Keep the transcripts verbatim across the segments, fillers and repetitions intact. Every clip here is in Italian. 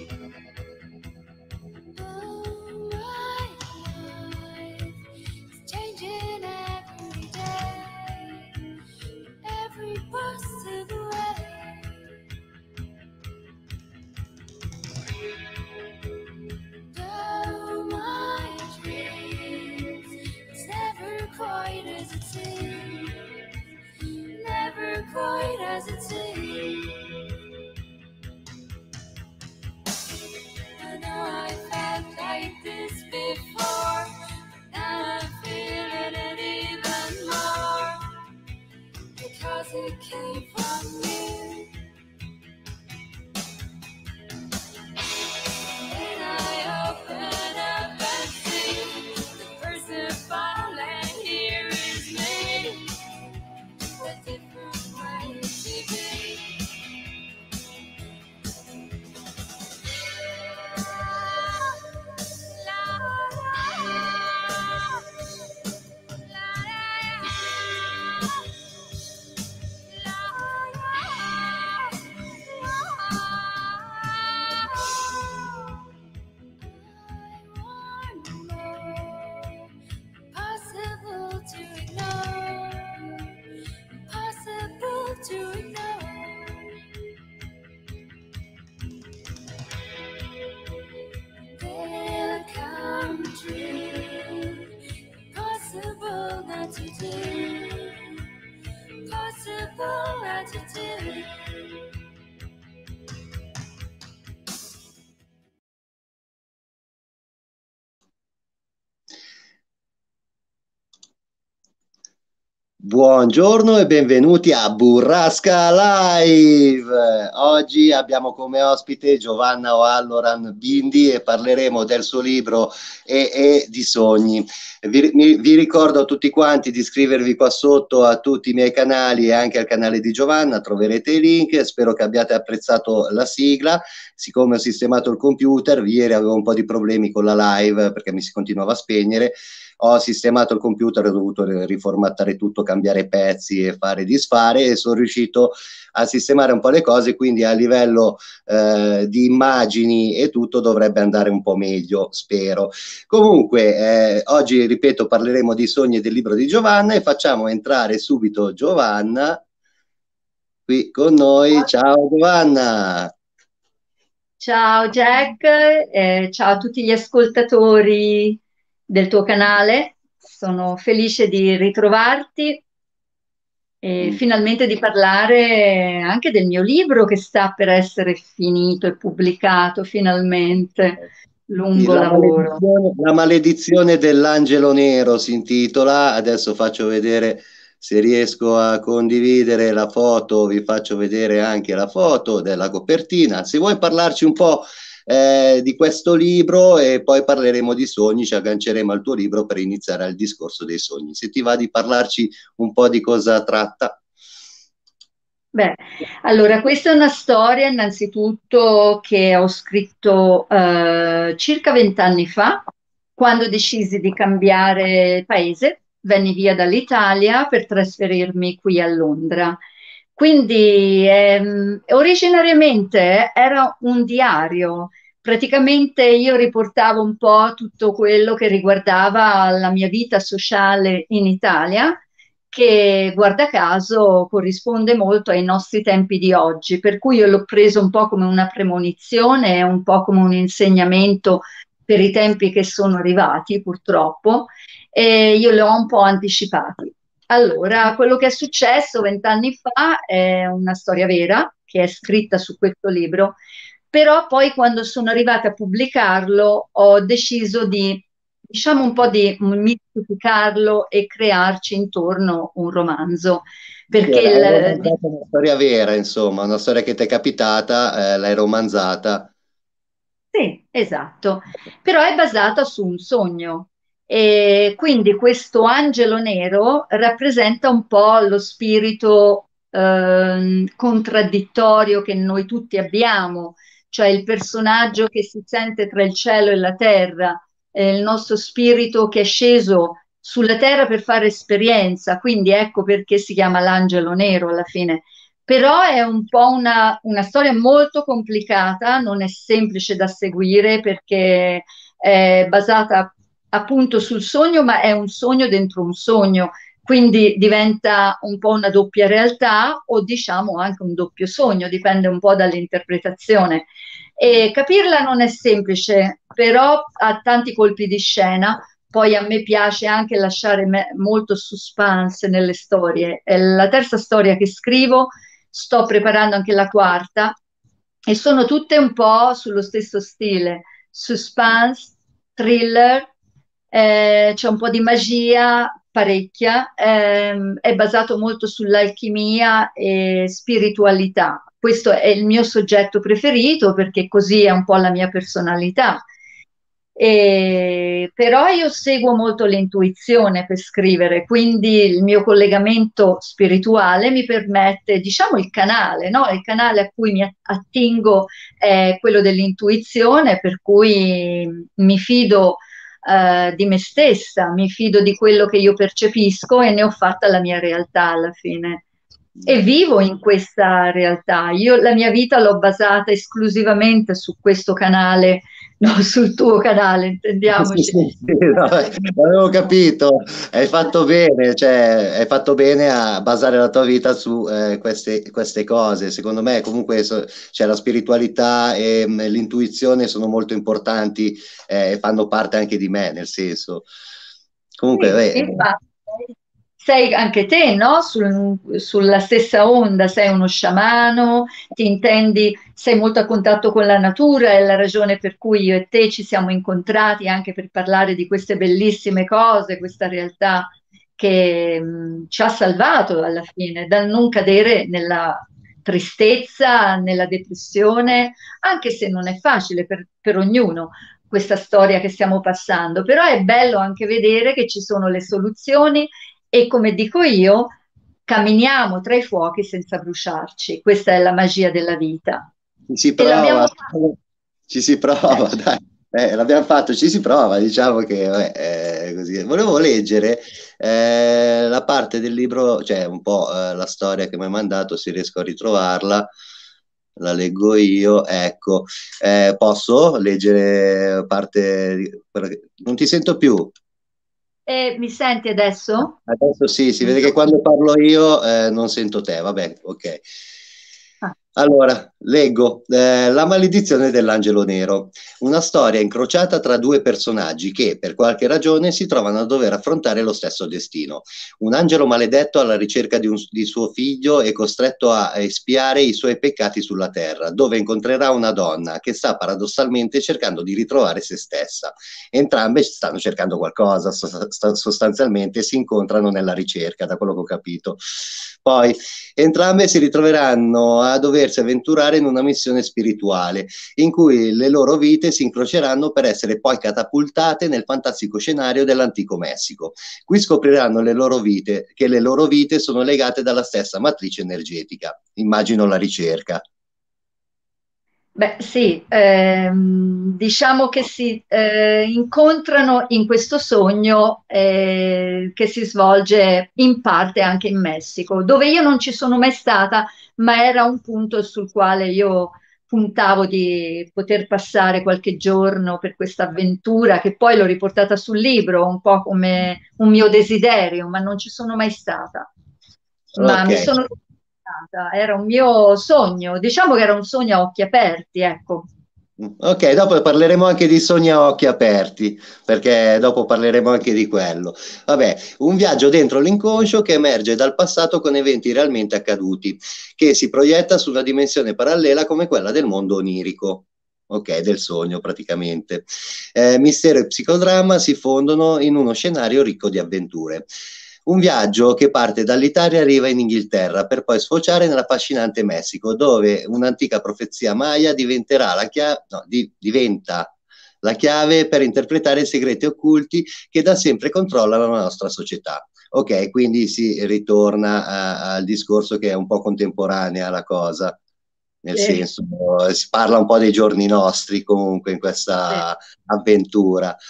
Quite as it seems. I know I felt like this before, but now I'm feeling it even more, because it came from you. When I open up and see the person falling here is me, a different way to be. Buongiorno e benvenuti a Burrasca Live. Oggi abbiamo come ospite Giovanna O'Halloran Bindi e parleremo del suo libro E e di sogni. Vi, mi, vi ricordo a tutti quanti di iscrivervi qua sotto a tutti i miei canali e anche al canale di Giovanna, troverete i link. Spero che abbiate apprezzato la sigla. Siccome ho sistemato il computer, ieri avevo un po' di problemi con la live perché mi si continuava a spegnere. Ho sistemato il computer, ho dovuto riformattare tutto, cambiare pezzi e fare disfare, e sono riuscito a sistemare un po' le cose, quindi a livello eh, di immagini e tutto dovrebbe andare un po' meglio, spero. Comunque eh, oggi, ripeto, parleremo di sogni e del libro di Giovanna, e facciamo entrare subito Giovanna qui con noi. Ciao Giovanna. Ciao Jack, eh, ciao a tutti gli ascoltatori del tuo canale. Sono felice di ritrovarti e Mm. finalmente di parlare anche del mio libro che sta per essere finito e pubblicato finalmente. Lungo La lavoro. maledizione, la maledizione dell'angelo nero si intitola. Adesso faccio vedere, se riesco a condividere la foto, vi faccio vedere anche la foto della copertina. Se vuoi parlarci un po' eh, di questo libro, e poi parleremo di sogni, ci agganceremo al tuo libro per iniziare il discorso dei sogni. Se ti va di parlarci un po' di cosa tratta. Beh, allora questa è una storia innanzitutto che ho scritto eh, circa vent'anni fa, quando decisi di cambiare paese, venni via dall'Italia per trasferirmi qui a Londra. Quindi ehm, originariamente era un diario, praticamente io riportavo un po' tutto quello che riguardava la mia vita sociale in Italia, che guarda caso corrisponde molto ai nostri tempi di oggi, per cui io l'ho preso un po' come una premonizione, un po' come un insegnamento per i tempi che sono arrivati, purtroppo, e io li ho un po' anticipati. Allora, quello che è successo vent'anni fa è una storia vera che è scritta su questo libro, però poi quando sono arrivata a pubblicarlo ho deciso di, diciamo, un po' di mistificarlo e crearci intorno un romanzo, perché Era, era il, di- una storia vera, insomma, una storia che ti è capitata, eh, l'hai romanzata. sì, esatto, però è basata su un sogno. E quindi questo angelo nero rappresenta un po' lo spirito ehm, contraddittorio che noi tutti abbiamo, cioè il personaggio che si sente tra il cielo e la terra, eh, il nostro spirito che è sceso sulla terra per fare esperienza, quindi ecco perché si chiama l'angelo nero alla fine, Però è un po' una, una storia molto complicata, non è semplice da seguire perché è basata appunto sul sogno, ma è un sogno dentro un sogno, quindi diventa un po' una doppia realtà o diciamo anche un doppio sogno, dipende un po' dall'interpretazione. E capirla non è semplice, però ha tanti colpi di scena. Poi a me piace anche lasciare me- molto suspense nelle storie. È la terza storia che scrivo, sto preparando anche la quarta e sono tutte un po' sullo stesso stile, suspense, thriller, eh, c'è un po' di magia, parecchia, ehm, è basato molto sull'alchimia e spiritualità. Questo è il mio soggetto preferito perché così è un po' la mia personalità. E- però io seguo molto l'intuizione per scrivere, quindi il mio collegamento spirituale mi permette, diciamo, il canale, no? Il canale a cui mi attingo è quello dell'intuizione, per cui mi fido eh, di me stessa, mi fido di quello che io percepisco e ne ho fatta la mia realtà alla fine. E vivo in questa realtà. Io la mia vita l'ho basata esclusivamente su questo canale, no, sul tuo canale, Sì, intendiamoci. sì, sì, no, avevo capito, hai fatto bene, cioè hai fatto bene a basare la tua vita su eh, queste, queste cose. Secondo me comunque so- cioè, la spiritualità e mh, l'intuizione sono molto importanti eh, e fanno parte anche di me, nel senso. Comunque, Sì, beh, infatti, sei anche te, no? Sul- sulla stessa onda, sei uno sciamano, ti intendi, sei molto a contatto con la natura, è la ragione per cui io e te ci siamo incontrati anche per parlare di queste bellissime cose, questa realtà che mh, ci ha salvato alla fine dal non cadere nella tristezza, nella depressione, anche se non è facile per per ognuno questa storia che stiamo passando, però è bello anche vedere che ci sono le soluzioni e come dico io, camminiamo tra i fuochi senza bruciarci. Questa è la magia della vita. ci si E l'abbiamo prova, fatto. ci si Eh, prova, dai. Eh, l'abbiamo fatto, ci si prova, diciamo che vabbè, è così. Volevo leggere eh, la parte del libro, cioè un po' eh, la storia che mi hai mandato, se riesco a ritrovarla, la leggo io. Ecco. Eh, posso leggere parte di- perché non ti sento più. e mi senti adesso? Adesso sì, si vede No. che quando parlo io eh, non sento te, vabbè, ok. Ah. Allora, leggo eh, La maledizione dell'angelo nero, una storia incrociata tra due personaggi che, per qualche ragione, si trovano a dover affrontare lo stesso destino. Un angelo maledetto alla ricerca di, un, di suo figlio è costretto a espiare i suoi peccati sulla terra, dove incontrerà una donna che sta paradossalmente cercando di ritrovare se stessa. Entrambe stanno cercando qualcosa, sostanzialmente si incontrano nella ricerca, da quello che ho capito. Poi entrambe si ritroveranno a doversi avventurare in una missione spirituale, in cui le loro vite si incroceranno per essere poi catapultate nel fantastico scenario dell'antico Messico. Qui scopriranno le loro vite, che le loro vite sono legate dalla stessa matrice energetica. Immagino la ricerca. Beh, sì, ehm, diciamo che si eh, incontrano in questo sogno eh, che si svolge in parte anche in Messico, dove io non ci sono mai stata, ma era un punto sul quale io puntavo di poter passare qualche giorno per questa avventura, che poi l'ho riportata sul libro, un po' come un mio desiderio, ma non ci sono mai stata. Ma Ok. mi sono stata, era un mio sogno, diciamo che era un sogno a occhi aperti, ecco. Ok, dopo parleremo anche di sogni a occhi aperti, perché dopo parleremo anche di quello. Vabbè, un viaggio dentro l'inconscio che emerge dal passato con eventi realmente accaduti, che si proietta su una dimensione parallela come quella del mondo onirico. Ok, del sogno praticamente. Eh, mistero e psicodramma si fondono in uno scenario ricco di avventure. Un viaggio che parte dall'Italia e arriva in Inghilterra per poi sfociare nell'affascinante Messico, dove un'antica profezia maya diventerà la chiave, no, di, diventa la chiave per interpretare i segreti occulti che da sempre controllano la nostra società. Ok, quindi si ritorna a- al discorso che è un po' contemporanea la cosa, nel Sì, senso si parla un po' dei giorni nostri comunque in sì. questa avventura.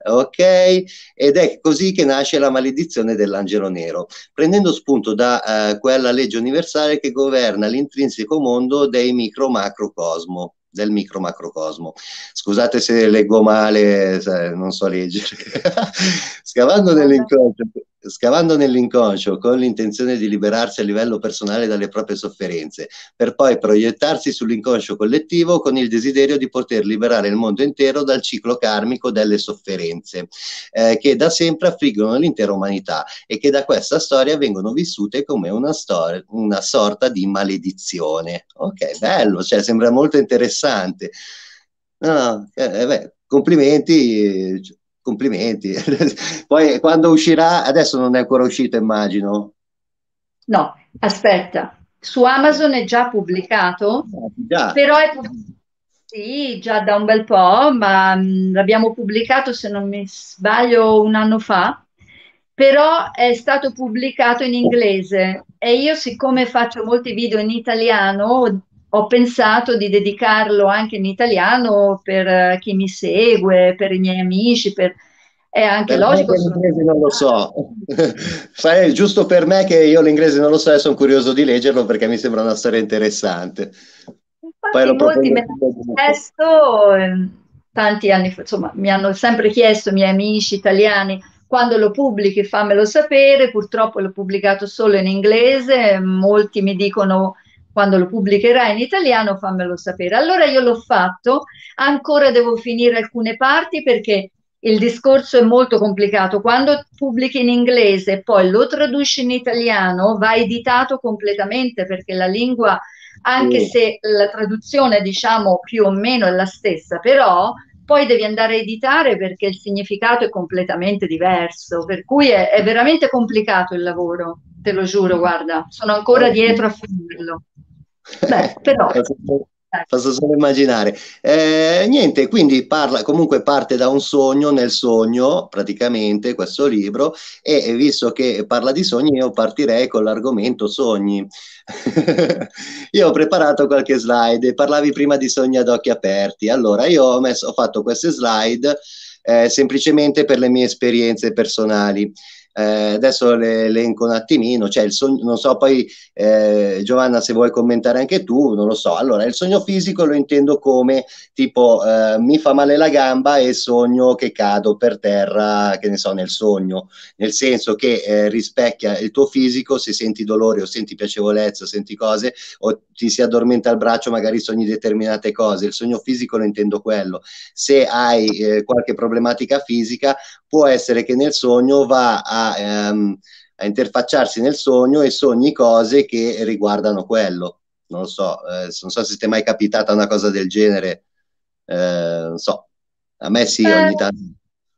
ok? Ed è così che nasce la maledizione dell'angelo nero, prendendo spunto da eh, quella legge universale che governa l'intrinseco mondo dei micro-macrocosmo, del micro-macrocosmo. Scusate se leggo male, non so leggere. Scavando nell'inconscio, scavando nell'inconscio con l'intenzione di liberarsi a livello personale dalle proprie sofferenze, per poi proiettarsi sull'inconscio collettivo con il desiderio di poter liberare il mondo intero dal ciclo karmico delle sofferenze, eh, che da sempre affliggono l'intera umanità e che da questa storia vengono vissute come una, storia, una sorta di maledizione. Ok, bello, cioè sembra molto interessante. No, eh, beh, complimenti, complimenti. Poi quando uscirà, adesso non è ancora uscito, immagino. No, aspetta, su Amazon è già pubblicato, Ah, già. però è pubblicato, sì, già da un bel po', ma mh, l'abbiamo pubblicato, se non mi sbaglio, un anno fa, però è stato pubblicato in inglese e io, siccome faccio molti video in italiano, ho pensato di dedicarlo anche in italiano per eh, chi mi segue, per i miei amici, per... È anche Per me logico, che sono... l'inglese non lo so. Fai giusto per me che io l'inglese non lo so e sono curioso di leggerlo perché mi sembra una storia interessante. Poi Infatti lo molti propongo me sul mio l'hanno gruppo. chiesto, ehm, tanti anni fa, insomma, mi hanno sempre chiesto, i miei amici italiani, quando lo pubblichi fammelo sapere, purtroppo l'ho pubblicato solo in inglese, molti mi dicono quando lo pubblicherai in italiano fammelo sapere. Allora io l'ho fatto, ancora devo finire alcune parti perché il discorso è molto complicato. Quando pubblichi in inglese e poi lo traduci in italiano, va editato completamente perché la lingua, anche Sì. se la traduzione, diciamo, più o meno è la stessa, però poi devi andare a editare perché il significato è completamente diverso, per cui è, è veramente complicato il lavoro, te lo giuro, guarda, sono ancora dietro a finirlo. Beh, però, Posso ecco. posso solo immaginare. Eh, niente, quindi parla, comunque parte da un sogno nel sogno, praticamente, questo libro, e, e visto che parla di sogni, io partirei con l'argomento sogni. Io ho preparato qualche slide, parlavi prima di sogni ad occhi aperti. Allora, io ho, messo, ho fatto queste slide eh, semplicemente per le mie esperienze personali. Eh, adesso le elenco un attimino, cioè il sogno, non so, poi eh, Giovanna, se vuoi commentare anche tu, non lo so. Allora, il sogno fisico lo intendo come tipo eh, mi fa male la gamba e sogno che cado per terra, che ne so, nel sogno, nel senso che eh, rispecchia il tuo fisico, se senti dolore o senti piacevolezza, senti cose, o ti si addormenta il braccio, magari sogni determinate cose. Il sogno fisico lo intendo quello. Se hai eh, qualche problematica fisica, può essere che nel sogno va a, ehm, a interfacciarsi nel sogno e sogni cose che riguardano quello. Non lo so, eh, non so se ti è mai capitata una cosa del genere, eh, non so, a me sì, Eh, ogni tanto.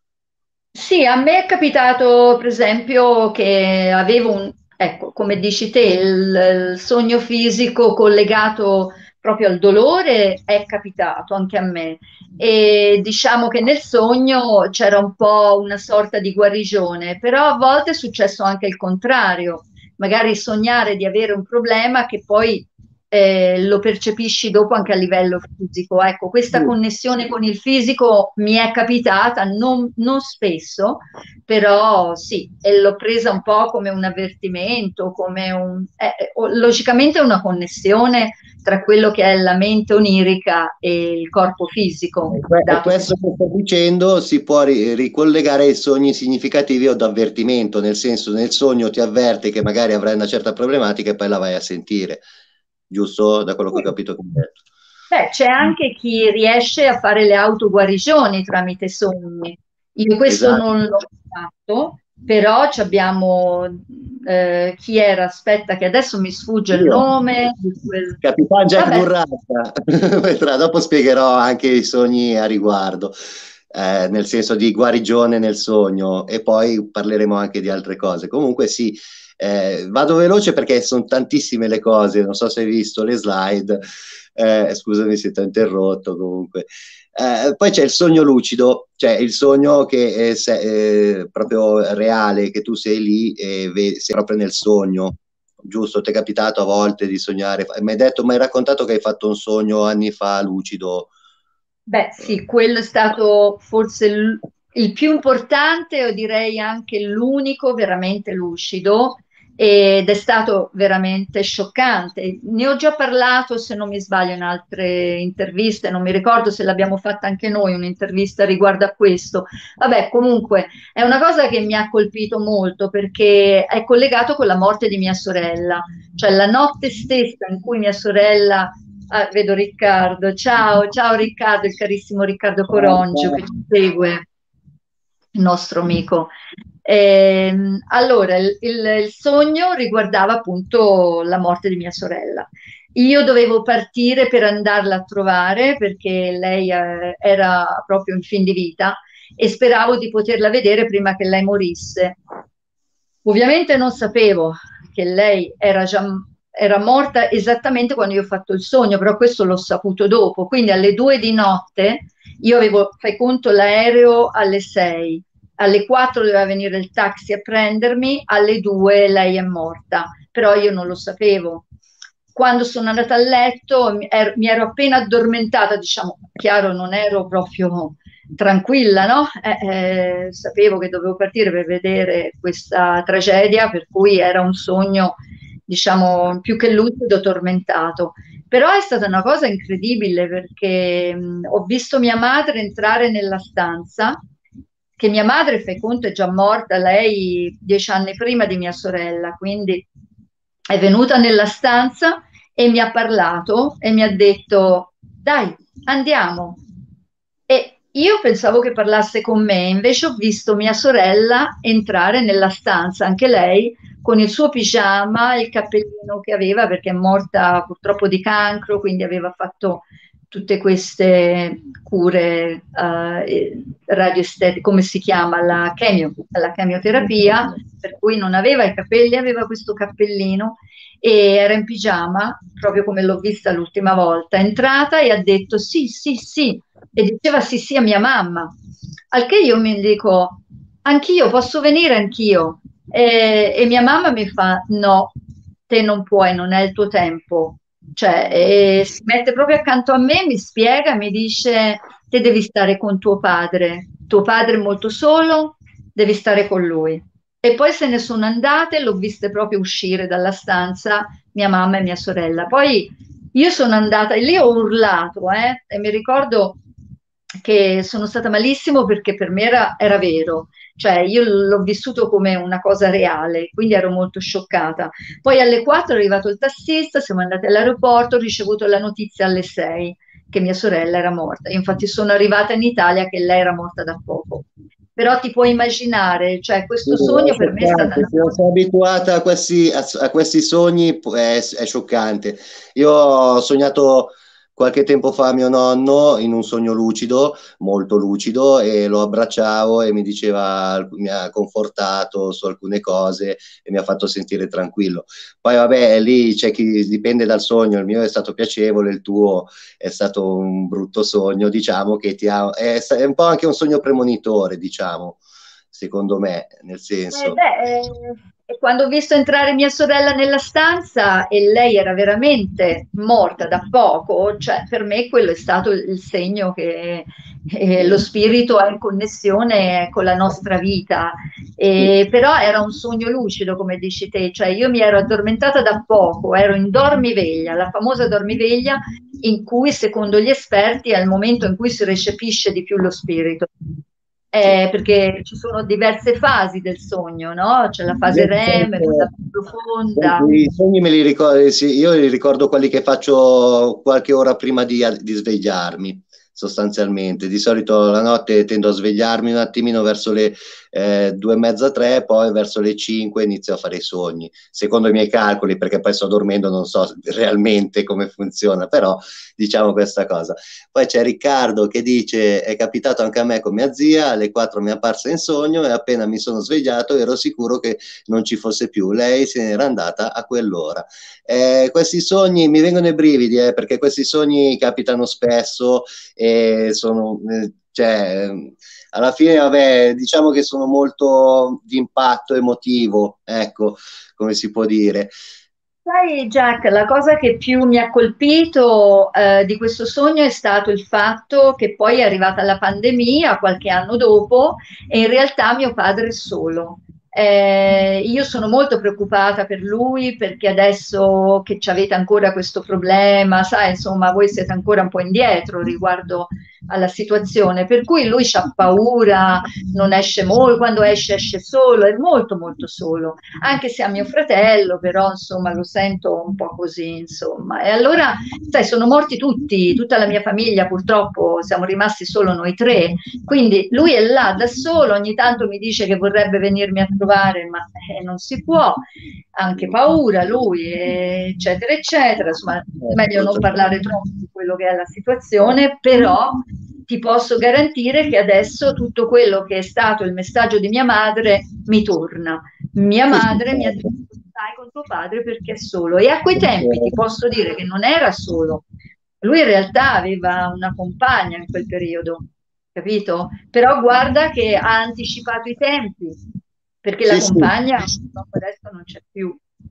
Sì, a me è capitato, per esempio, che avevo un, ecco, come dici te, il, il sogno fisico collegato proprio al dolore è capitato anche a me. E diciamo che nel sogno c'era un po' una sorta di guarigione, però a volte è successo anche il contrario, magari sognare di avere un problema che poi eh, lo percepisci dopo anche a livello fisico. Ecco, questa connessione con il fisico mi è capitata non, non spesso, però sì, e l'ho presa un po' come un avvertimento, come un... eh, eh, logicamente è una connessione tra quello che è la mente onirica e il corpo fisico, E que- e dato che questo che sto dicendo si può ri- ricollegare ai sogni significativi o d'avvertimento, nel senso nel sogno ti avverte che magari avrai una certa problematica e poi la vai a sentire, giusto? Da quello che ho capito che hai detto. beh, c'è anche chi riesce a fare le autoguarigioni tramite sogni. Io questo Esatto. non l'ho fatto, però ci abbiamo eh, chi era? Aspetta, che adesso mi sfugge il Io. nome di quel... Capitan Jack Vabbè, Burrasca. Vedrà, dopo spiegherò anche i sogni a riguardo, eh, nel senso di guarigione nel sogno, e poi parleremo anche di altre cose. Comunque sì, eh, vado veloce perché sono tantissime le cose, non so se hai visto le slide, eh, scusami se ti ho interrotto comunque. Eh, poi c'è il sogno lucido, cioè il sogno che è, se- è proprio reale, che tu sei lì e ve- sei proprio nel sogno. Giusto, ti è capitato a volte di sognare? Mi hai detto, mi hai raccontato che hai fatto un sogno anni fa lucido. beh, sì, quello è stato forse l- il più importante, o direi anche l'unico veramente lucido, ed è stato veramente scioccante. Ne ho già parlato, se non mi sbaglio, in altre interviste, non mi ricordo se l'abbiamo fatta anche noi, un'intervista riguardo a questo. Vabbè, comunque è una cosa che mi ha colpito molto perché è collegato con la morte di mia sorella, cioè la notte stessa in cui mia sorella. Ah, vedo Riccardo. Ciao, ciao Riccardo, il carissimo Riccardo Corongio che ci segue, il nostro amico. Ehm, allora, il, il- il sogno riguardava appunto la morte di mia sorella. Io dovevo partire per andarla a trovare perché lei eh, era proprio in fin di vita e speravo di poterla vedere prima che lei morisse. Ovviamente non sapevo che lei era già era morta esattamente quando io ho fatto il sogno, però questo l'ho saputo dopo. Quindi alle due di notte io avevo, fai conto, l'aereo alle sei, alle quattro doveva venire il taxi a prendermi, alle due lei è morta, però io non lo sapevo. Quando sono andata a letto mi ero, mi ero appena addormentata, diciamo, chiaro, non ero proprio tranquilla, no? Eh, eh, sapevo che dovevo partire per vedere questa tragedia, per cui era un sogno, diciamo, più che lucido, tormentato. Però è stata una cosa incredibile perché mh, ho visto mia madre entrare nella stanza, che mia madre, fai conto, è già morta, lei dieci anni prima di mia sorella, quindi è venuta nella stanza e mi ha parlato e mi ha detto, dai, andiamo. E io pensavo che parlasse con me, invece ho visto mia sorella entrare nella stanza, anche lei con il suo pigiama, il cappellino che aveva, perché è morta purtroppo di cancro, quindi aveva fatto tutte queste cure eh, radioestetiche, come si chiama, la chemio, la chemioterapia, per cui non aveva i capelli, aveva questo cappellino e era in pigiama, proprio come l'ho vista l'ultima volta. È entrata e ha detto sì, sì, sì, e diceva sì, sì a mia mamma. Al che io mi dico, anch'io, posso venire anch'io? E, e mia mamma mi fa, no, te non puoi, non è il tuo tempo. Cioè, e si mette proprio accanto a me, mi spiega, mi dice, te devi stare con tuo padre. Tuo padre è molto solo, devi stare con lui. E poi se ne sono andate, l'ho viste proprio uscire dalla stanza mia mamma e mia sorella. Poi io sono andata e lì ho urlato, eh, e mi ricordo che sono stata malissimo perché per me era, era vero, cioè io l'ho vissuto come una cosa reale, quindi ero molto scioccata. Poi alle quattro è arrivato il tassista, siamo andati all'aeroporto, ho ricevuto la notizia alle sei che mia sorella era morta. Io infatti sono arrivata in Italia che lei era morta da poco. Però ti puoi immaginare, cioè Sì, questo è sogno per me è stata scioccante, una se non cosa. sei abituata a questi, a, a questi sogni pu- è, è scioccante. Io ho sognato qualche tempo fa mio nonno in un sogno lucido, molto lucido, e lo abbracciavo e mi diceva, mi ha confortato su alcune cose e mi ha fatto sentire tranquillo. Poi vabbè, lì c'è chi dipende dal sogno, il mio è stato piacevole, il tuo è stato un brutto sogno, diciamo che ti ha, è, è un po' anche un sogno premonitore, diciamo secondo me, nel Eh, senso. beh, eh, e quando ho visto entrare mia sorella nella stanza e lei era veramente morta da poco, cioè per me quello è stato il il segno che eh, lo spirito è in connessione con la nostra vita. Sì, E, però era un sogno lucido, come dici te, cioè io mi ero addormentata da poco, ero in dormiveglia, la famosa dormiveglia in cui, secondo gli esperti, è il momento in cui si recepisce di più lo spirito. sì. Eh, perché ci sono diverse fasi del sogno, no? C'è la fase Io di REM, quella solito- più profonda. I sogni me li ricordo, sì, io li ricordo quelli che faccio qualche ora prima di, di svegliarmi, sostanzialmente. Di solito la notte tendo a svegliarmi un attimino verso le eh, due e mezza, tre, poi verso le cinque inizio a fare i sogni, secondo i miei calcoli, perché poi sto dormendo, non so realmente come funziona, però diciamo questa cosa. Poi c'è Riccardo che dice: è capitato anche a me con mia zia, alle quattro mi è apparsa in sogno e appena mi sono svegliato ero sicuro che non ci fosse più, lei se n'era andata a quell'ora. Eh, questi sogni mi vengono i brividi, eh, perché questi sogni capitano spesso e sono, eh, cioè, alla fine, vabbè, diciamo che sono molto di impatto emotivo, ecco, come si può dire. Sai, Jack, la cosa che più mi ha colpito eh, di questo sogno è stato il fatto che poi è arrivata la pandemia qualche anno dopo e in realtà mio padre è solo. Eh, io sono molto preoccupata per lui perché adesso che ci avete ancora questo problema, sai, insomma, voi siete ancora un po' indietro riguardo alla situazione, per cui lui ha paura, non esce molto, quando esce esce solo, è molto molto solo anche se a mio fratello, però insomma lo sento un po' così, insomma. E allora, sai, sono morti tutti, tutta la mia famiglia purtroppo, siamo rimasti solo noi tre, quindi lui è là da solo, ogni tanto mi dice che vorrebbe venirmi a trovare, ma eh, non si può, ha anche paura lui, eh, eccetera, eccetera, insomma, è meglio non parlare troppo di quello che è la situazione, però ti posso garantire che adesso tutto quello che è stato il messaggio di mia madre mi torna. Mia Sì, sì, madre mi ha detto certo. stai con tuo padre perché è solo e a quei tempi ti posso dire che non era solo, lui in realtà aveva una compagna in quel periodo, capito? Però guarda che ha anticipato i tempi perché la Sì, sì. compagna purtroppo adesso non c'è più,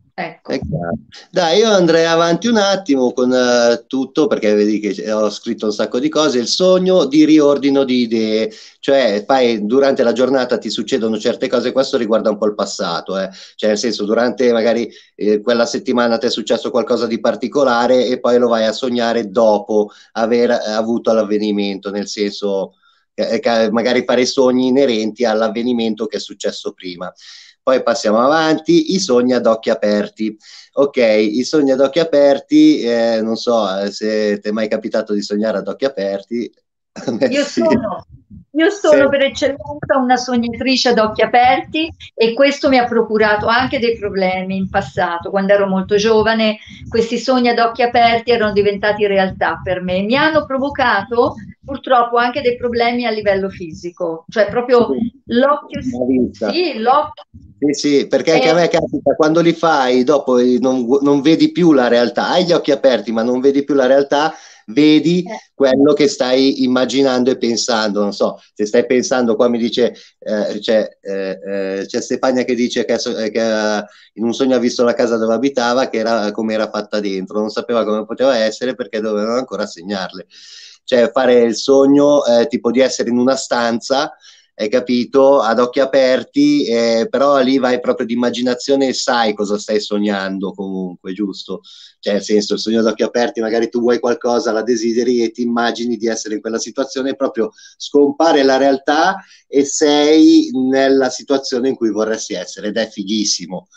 È ecco. chiaro. Dai, io andrei avanti un attimo con eh, tutto perché vedi che ho scritto un sacco di cose. Il sogno di riordino di idee, cioè fai durante la giornata ti succedono certe cose. Questo riguarda un po' il passato, eh. Cioè, nel senso, durante magari eh, quella settimana ti è successo qualcosa di particolare e poi lo vai a sognare dopo aver eh, avuto l'avvenimento, nel senso eh, che magari fare sogni inerenti all'avvenimento che è successo prima. Poi passiamo avanti, i sogni ad occhi aperti. Ok, i sogni ad occhi aperti, eh, non so eh, se ti è mai capitato di sognare ad occhi aperti. A me Io sì. sono, io Sì. sono per eccellenza una sognatrice ad occhi aperti e questo mi ha procurato anche dei problemi in passato. Quando ero molto giovane, questi sogni ad occhi aperti erano diventati realtà per me. Mi hanno provocato purtroppo anche dei problemi a livello fisico, cioè Sì, proprio l'occhio, la vista. sì, l'occhio. Sì, sì, perché anche a è- me capita, quando li fai, dopo eh, non, gu- non vedi più la realtà, hai gli occhi aperti, ma non vedi più la realtà, vedi è- quello che stai immaginando e pensando. Non so, se stai pensando, qua mi dice, eh, c'è eh, eh, c'è Stefania che dice che, so- eh, che, eh, in un sogno ha visto la casa dove abitava, che era come era fatta dentro, non sapeva come poteva essere perché dovevano ancora segnarle. Cioè fare il sogno eh, tipo di essere in una stanza, hai capito, ad occhi aperti, eh, però lì vai proprio di immaginazione e sai cosa stai sognando comunque, giusto? Cioè, nel senso, il sogno ad occhi aperti, magari tu vuoi qualcosa, la desideri e ti immagini di essere in quella situazione, proprio scompare la realtà e sei nella situazione in cui vorresti essere ed è fighissimo.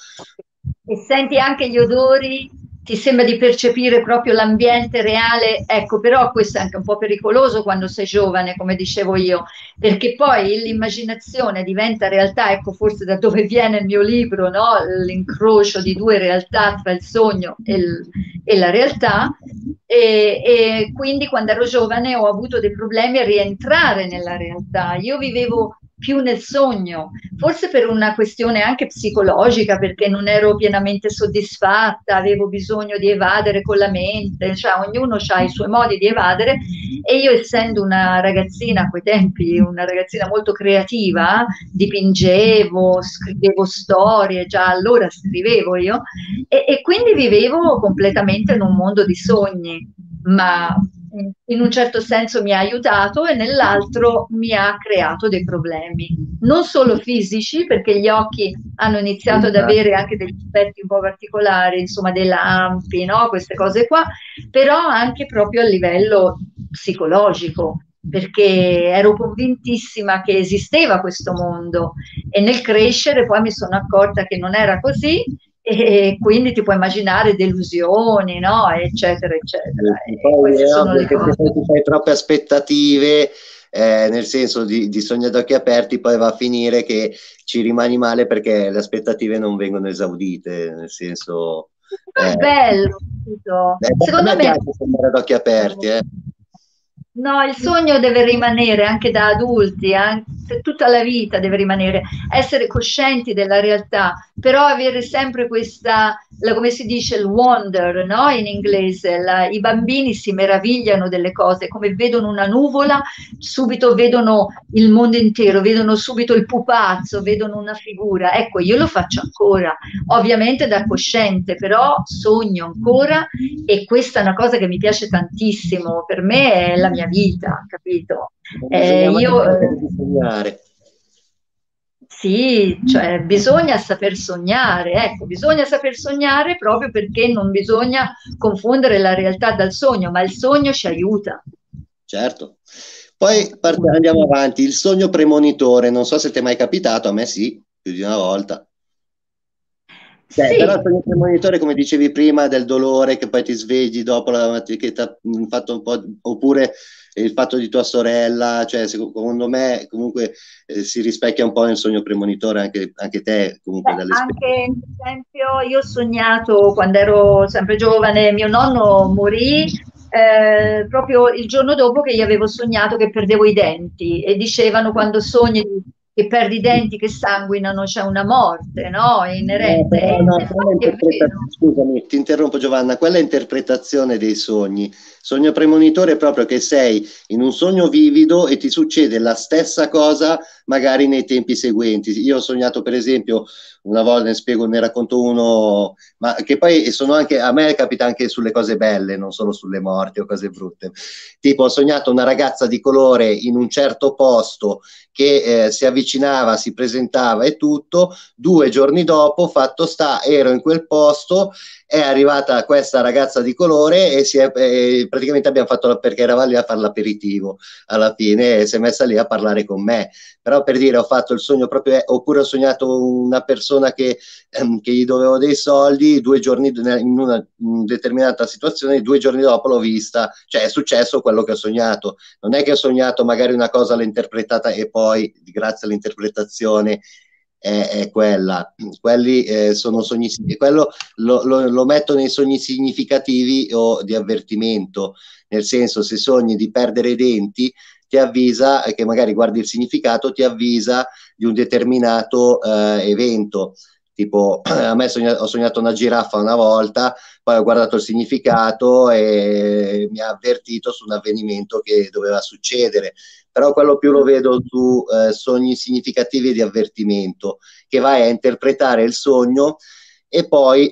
E senti anche gli odori, ti sembra di percepire proprio l'ambiente reale, ecco, però questo è anche un po' pericoloso quando sei giovane, come dicevo io, perché poi l'immaginazione diventa realtà, ecco forse da dove viene il mio libro, no? L'incrocio di due realtà tra il sogno e, il- e la realtà. E, e quindi quando ero giovane ho avuto dei problemi a rientrare nella realtà. Io vivevo più nel sogno, forse per una questione anche psicologica, perché non ero pienamente soddisfatta, avevo bisogno di evadere con la mente, cioè ognuno ha i suoi modi di evadere e io essendo una ragazzina a quei tempi, una ragazzina molto creativa, dipingevo, scrivevo storie, già allora scrivevo io e, e quindi vivevo completamente in un mondo di sogni, ma in un certo senso mi ha aiutato e nell'altro mi ha creato dei problemi, non solo fisici, perché gli occhi hanno iniziato ad avere anche degli aspetti un po' particolari, insomma, dei lampi, no? Queste cose qua, però anche proprio a livello psicologico, perché ero convintissima che esisteva questo mondo e nel crescere poi mi sono accorta che non era così e quindi ti puoi immaginare delusioni, no? Eccetera, eccetera. E Poi queste è sono ovvio le che se cose. poi ti fai troppe aspettative, eh, nel senso di, di sogni ad occhi aperti, poi va a finire che ci rimani male perché le aspettative non vengono esaudite, nel senso... Però eh, è bello, capito? eh, a Secondo me me piace sognare ad occhi aperti, eh. no, il sogno deve rimanere anche da adulti, anche per tutta la vita deve rimanere, essere coscienti della realtà, però avere sempre questa la- come si dice, il wonder, no? In inglese, la- i bambini si meravigliano delle cose, come vedono una nuvola, subito vedono il mondo intero, vedono subito il pupazzo, vedono una figura. Ecco, io lo faccio ancora, ovviamente da cosciente, però sogno ancora e questa è una cosa che mi piace tantissimo, per me è la mia vita, capito? Non Eh, bisogna mai io, smettere eh, di sognare. sì, cioè bisogna saper sognare, ecco, bisogna saper sognare proprio perché non bisogna confondere la realtà dal sogno, ma il sogno ci aiuta. Certo. Poi part- andiamo avanti. Il sogno premonitore, non so se ti è mai capitato, a me sì, più di una volta. Cioè, però il Sì, sogno premonitore, come dicevi prima, del dolore che poi ti svegli dopo la mattina, che ti ha mm, fatto un po', oppure il fatto di tua sorella, cioè, secondo me comunque eh, si rispecchia un po' nel sogno premonitore anche, anche te, comunque beh, dall'esperienza. anche per esempio io ho sognato quando ero sempre giovane, mio nonno morì eh, proprio il giorno dopo che gli avevo sognato che perdevo i denti e dicevano quando sogni che perdi i denti che sanguinano c'è una morte, no? È No, inerente. E però in no, quella è effetti è interpreta- vero. scusami, ti interrompo Giovanna, quella è interpretazione dei sogni. Sogno premonitore è proprio che sei in un sogno vivido e ti succede la stessa cosa magari nei tempi seguenti. Io ho sognato per esempio, una volta ne spiego, ne racconto uno, ma che poi sono anche, a me capita anche sulle cose belle, non solo sulle morti o cose brutte. Tipo ho sognato una ragazza di colore in un certo posto che eh, si avvicinava, si presentava e tutto. Due giorni dopo, fatto sta, ero in quel posto, è arrivata questa ragazza di colore e si è, e praticamente abbiamo fatto la, perché eravamo lì a fare l'aperitivo alla fine e si è messa lì a parlare con me. Però per dire, ho fatto il sogno proprio, eh, oppure ho sognato una persona che, ehm, che gli dovevo dei soldi, due giorni in una in determinata situazione, due giorni dopo l'ho vista, cioè è successo quello che ho sognato. Non è che ho sognato magari una cosa, l'ho interpretata e poi, grazie all'interpretazione, è, è quella. Quelli eh, sono sogni, quello lo, lo, lo metto nei sogni significativi o di avvertimento, nel senso se sogni di perdere i denti ti avvisa che magari guardi il significato, ti avvisa di un determinato eh, evento. Tipo, a me sogna- ho sognato una giraffa una volta, poi ho guardato il significato e mi ha avvertito su un avvenimento che doveva succedere. Però quello più lo vedo su eh, sogni significativi di avvertimento, che vai a interpretare il sogno e poi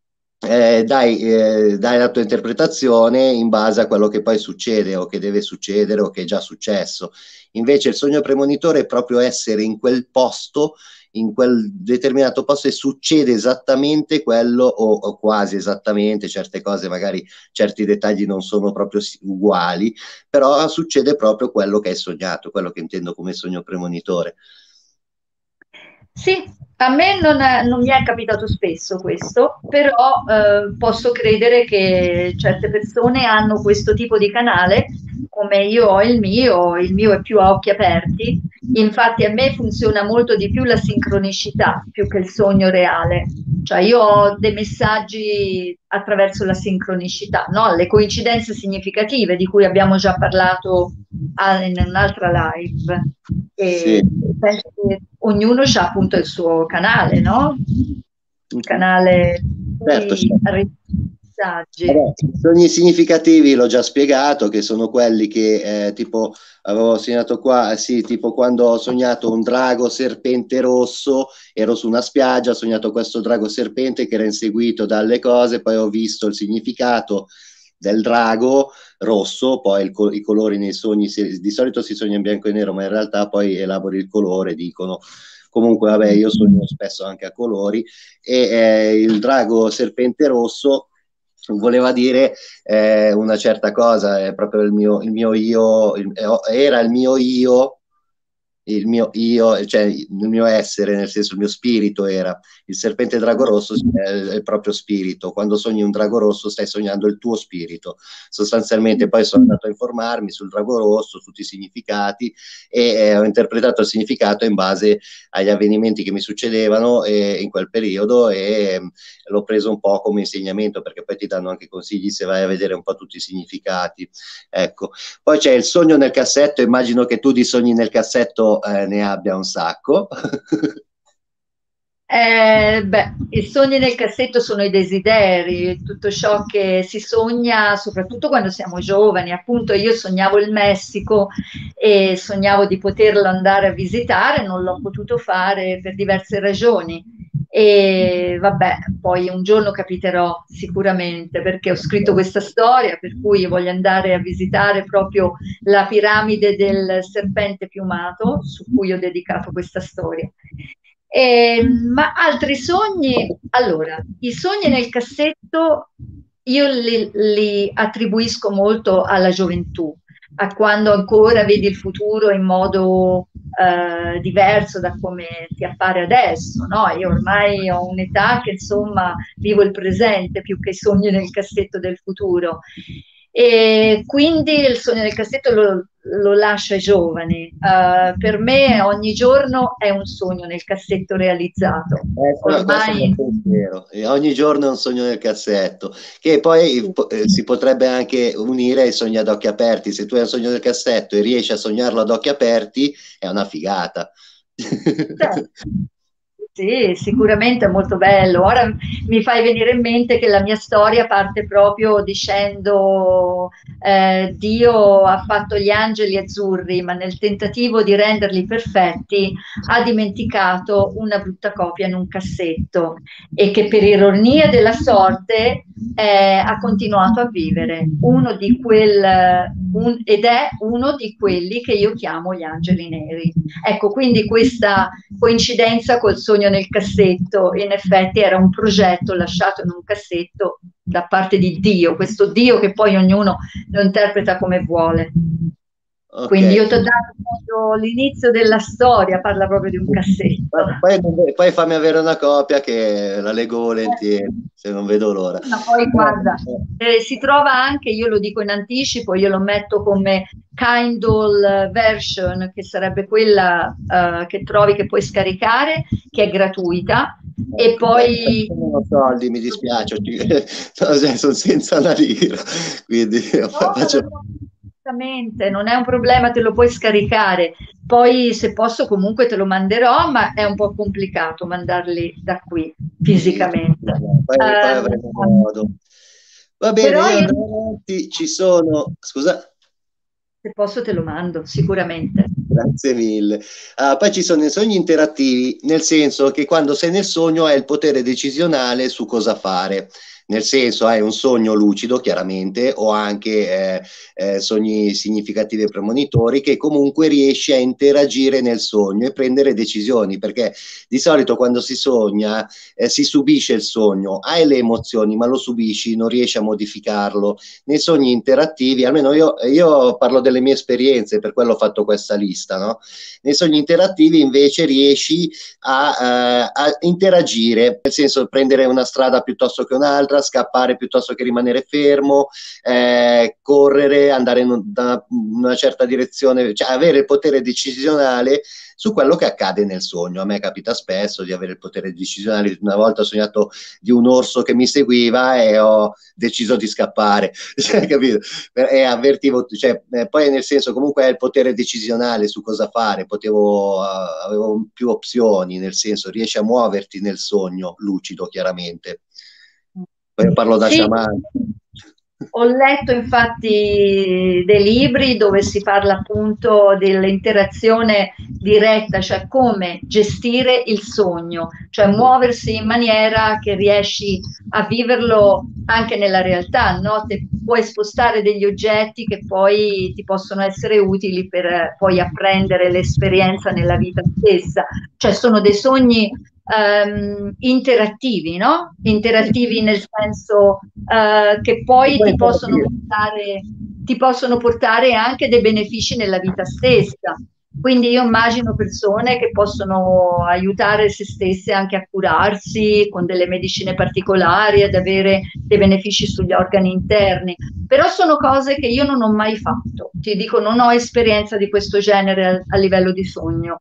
eh, dai, eh, dai la tua interpretazione in base a quello che poi succede o che deve succedere o che è già successo. Invece il sogno premonitore è proprio essere in quel posto, in quel determinato posto e succede esattamente quello o, o quasi esattamente, certe cose magari certi dettagli non sono proprio uguali, però succede proprio quello che hai sognato, quello che intendo come sogno premonitore. Sì, a me non, è- non mi è capitato spesso questo, però eh, posso credere che certe persone hanno questo tipo di canale, come io ho il mio, il mio è più a occhi aperti, infatti a me funziona molto di più la sincronicità più che il sogno reale, cioè io ho dei messaggi attraverso la sincronicità, no? Le coincidenze significative di cui abbiamo già parlato ah, in un'altra live. Sì. E penso che ognuno ha appunto il suo canale, no? Il Mhm. canale in Certo, cui certo. arrivano i messaggi. Vabbè, i sogni significativi l'ho già spiegato, che sono quelli che eh, tipo avevo segnato qua, sì, tipo quando ho sognato un drago serpente rosso, ero su una spiaggia, ho sognato questo drago serpente che era inseguito dalle cose, poi ho visto il significato del drago rosso, poi il co- i colori nei sogni, si- di solito si sogna in bianco e nero, ma in realtà poi elabori il colore, dicono. Comunque, vabbè, io sogno spesso anche a colori e eh, il drago serpente rosso voleva dire eh, una certa cosa, è proprio il mio, il mio io, il- era il mio io, il mio io, cioè il mio essere, nel senso il mio spirito era. Il serpente drago rosso è il proprio spirito. Quando sogni un drago rosso stai sognando il tuo spirito. Sostanzialmente poi sono andato a informarmi sul drago rosso, su tutti i significati e eh, ho interpretato il significato in base agli avvenimenti che mi succedevano eh, in quel periodo e eh, l'ho preso un po' come insegnamento perché poi ti danno anche consigli se vai a vedere un po' tutti i significati. Ecco. Poi c'è il sogno nel cassetto, immagino che tu di sogni nel cassetto eh, ne abbia un sacco. Eh, beh, i sogni nel cassetto sono i desideri, tutto ciò che si sogna, soprattutto quando siamo giovani. Appunto, io sognavo il Messico e sognavo di poterlo andare a visitare, non l'ho potuto fare per diverse ragioni. E vabbè, poi un giorno capiterò sicuramente perché ho scritto questa storia, per cui voglio andare a visitare proprio la piramide del serpente piumato, su cui ho dedicato questa storia. Eh, ma altri sogni, allora, i sogni nel cassetto io li, li attribuisco molto alla gioventù, a quando ancora vedi il futuro in modo eh, diverso da come ti appare adesso, no? Io ormai ho un'età che insomma vivo il presente più che i sogni nel cassetto del futuro. E quindi il sogno del cassetto lo, lo lascio ai giovani. Eh, per me ogni giorno è un sogno nel cassetto realizzato. Eh, questo questo è Ormai molto vero. E ogni giorno è un sogno nel cassetto, che poi po- eh, si potrebbe anche unire ai sogni ad occhi aperti. Se tu hai un sogno nel cassetto e riesci a sognarlo ad occhi aperti, è una figata. certo. Sì, sicuramente è molto bello. Ora mi fai venire in mente che la mia storia parte proprio dicendo eh, Dio ha fatto gli angeli azzurri, ma nel tentativo di renderli perfetti ha dimenticato una brutta copia in un cassetto e che per ironia della sorte eh, ha continuato a vivere uno di quel, un- ed è uno di quelli che io chiamo gli angeli neri. Ecco, quindi questa coincidenza col sogno nel cassetto, in effetti era un progetto lasciato in un cassetto da parte di Dio, questo Dio che poi ognuno lo interpreta come vuole. Ok. Quindi io ti ho dato proprio l'inizio della storia, parla proprio di un cassetto. Poi, poi fammi avere una copia che la leggo volentieri, se non vedo l'ora. Ma poi guarda, eh, si trova anche, io lo dico in anticipo, io lo metto come Kindle version, che sarebbe quella eh, che trovi che puoi scaricare, che è gratuita, e Ecco, beh, poi non ho soldi, mi dispiace, no, cioè, sono senza una lira, quindi no, te faccio... lo do assolutamente, non è un problema, te lo puoi scaricare. Poi se posso comunque te lo manderò, ma è un po' complicato mandarli da qui Sì, fisicamente. poi, poi avremo Ehm, modo. Va bene, però io io andrò avanti, ci sono... Scusa? se posso te lo mando, sicuramente. Grazie mille. Ah, poi ci sono i sogni interattivi, nel senso che quando sei nel sogno hai il potere decisionale su cosa fare. Nel senso, hai un sogno lucido, chiaramente, o anche eh, eh, sogni significativi e premonitori, che comunque riesci a interagire nel sogno e prendere decisioni, perché di solito quando si sogna eh, si subisce il sogno, hai le emozioni, ma lo subisci, non riesci a modificarlo. Nei sogni interattivi, almeno io, io parlo delle mie esperienze, per quello ho fatto questa lista, no? Nei sogni interattivi invece riesci a, eh, a interagire, nel senso prendere una strada piuttosto che un'altra, scappare piuttosto che rimanere fermo, eh, correre, andare in una, una certa direzione, cioè avere il potere decisionale su quello che accade nel sogno. A me capita spesso di avere il potere decisionale. Una volta ho sognato di un orso che mi seguiva e ho deciso di scappare, cioè, capito? E avvertivo, cioè, eh, poi nel senso comunque è il potere decisionale su cosa fare, potevo, uh, avevo più opzioni, nel senso riesci a muoverti nel sogno lucido, chiaramente. Poi parlo da Sì, sciamano. ho letto infatti dei libri dove si parla appunto dell'interazione diretta, cioè come gestire il sogno, cioè muoversi in maniera che riesci a viverlo anche nella realtà, no? Te puoi spostare degli oggetti che poi ti possono essere utili per eh, poi apprendere l'esperienza nella vita stessa, cioè sono dei sogni ehm, interattivi, no? Interattivi nel senso eh, che E poi poi ti possono interagire. portare, ti possono portare anche dei benefici nella vita stessa. Quindi io immagino persone che possono aiutare se stesse anche a curarsi con delle medicine particolari, ad avere dei benefici sugli organi interni. Però sono cose che io non ho mai fatto. Ti dico, non ho esperienza di questo genere a, a livello di sogno.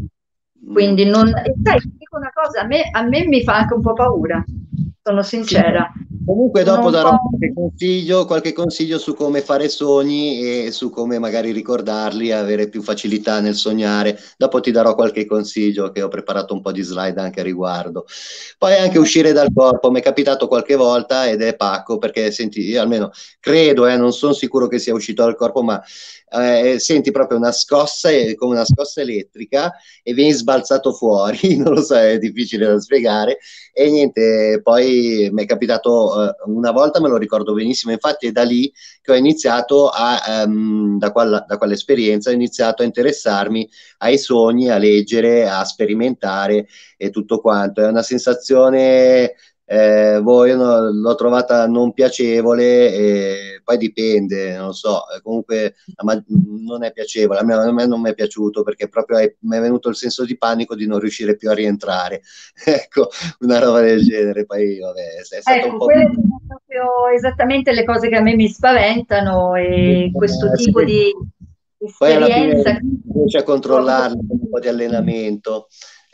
Mm. Quindi non... E sai, ti dico una cosa, a me, a me mi fa anche un po' paura, sono Sì, sincera. Comunque Sono dopo un darò po'... qualche consiglio, qualche consiglio su come fare sogni e su come magari ricordarli e avere più facilità nel sognare. Dopo ti darò qualche consiglio che ho preparato un po' di slide anche a riguardo. Poi anche uscire dal corpo, mi è capitato qualche volta ed è pacco perché senti, io almeno credo, eh, non sono sicuro che sia uscito dal corpo, ma eh, senti proprio una scossa, eh, come una scossa elettrica e vieni sbalzato fuori, non lo so, è difficile da spiegare e niente, poi mi è capitato eh, una volta, me lo ricordo benissimo, infatti è da lì che ho iniziato a, ehm, da, quella, da quell'esperienza, ho iniziato a interessarmi ai sogni, a leggere, a sperimentare e tutto quanto. È una sensazione, eh, boh, io no- l'ho trovata non piacevole, e poi dipende, non so, eh, comunque ma non è piacevole, a me, a me non mi è piaciuto perché proprio è- mi è venuto il senso di panico di non riuscire più a rientrare. Ecco, una roba del genere. Poi, vabbè, è stato un Ecco, po'. quelle sono proprio esattamente le cose che a me mi spaventano e questo Eh, sì. tipo di Poi alla fine esperienza. riesci a controllarlo con un po' di allenamento.